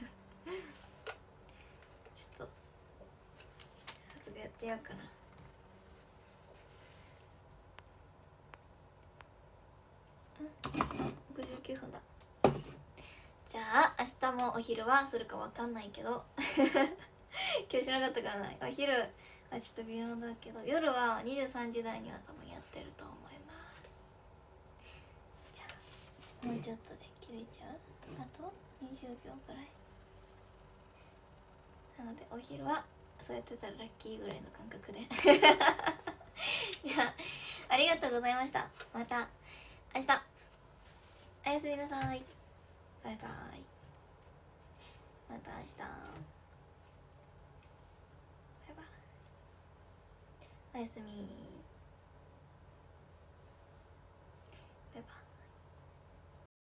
ちょっと後でやってみようかな。ごじゅうきゅうふんだ。じゃあ明日もお昼はするか分かんないけど今日しなかったからない。お昼はちょっと微妙だけど、夜はにじゅうさんじ台には多分やってると思います。じゃあもうちょっとで切れちゃう。あとにじゅうびょうぐらいなので、お昼はそうやってたらラッキーぐらいの感覚でじゃあありがとうございました。また明日おやすみなさい。バイバイ。また明日。バイバイ。おやすみ。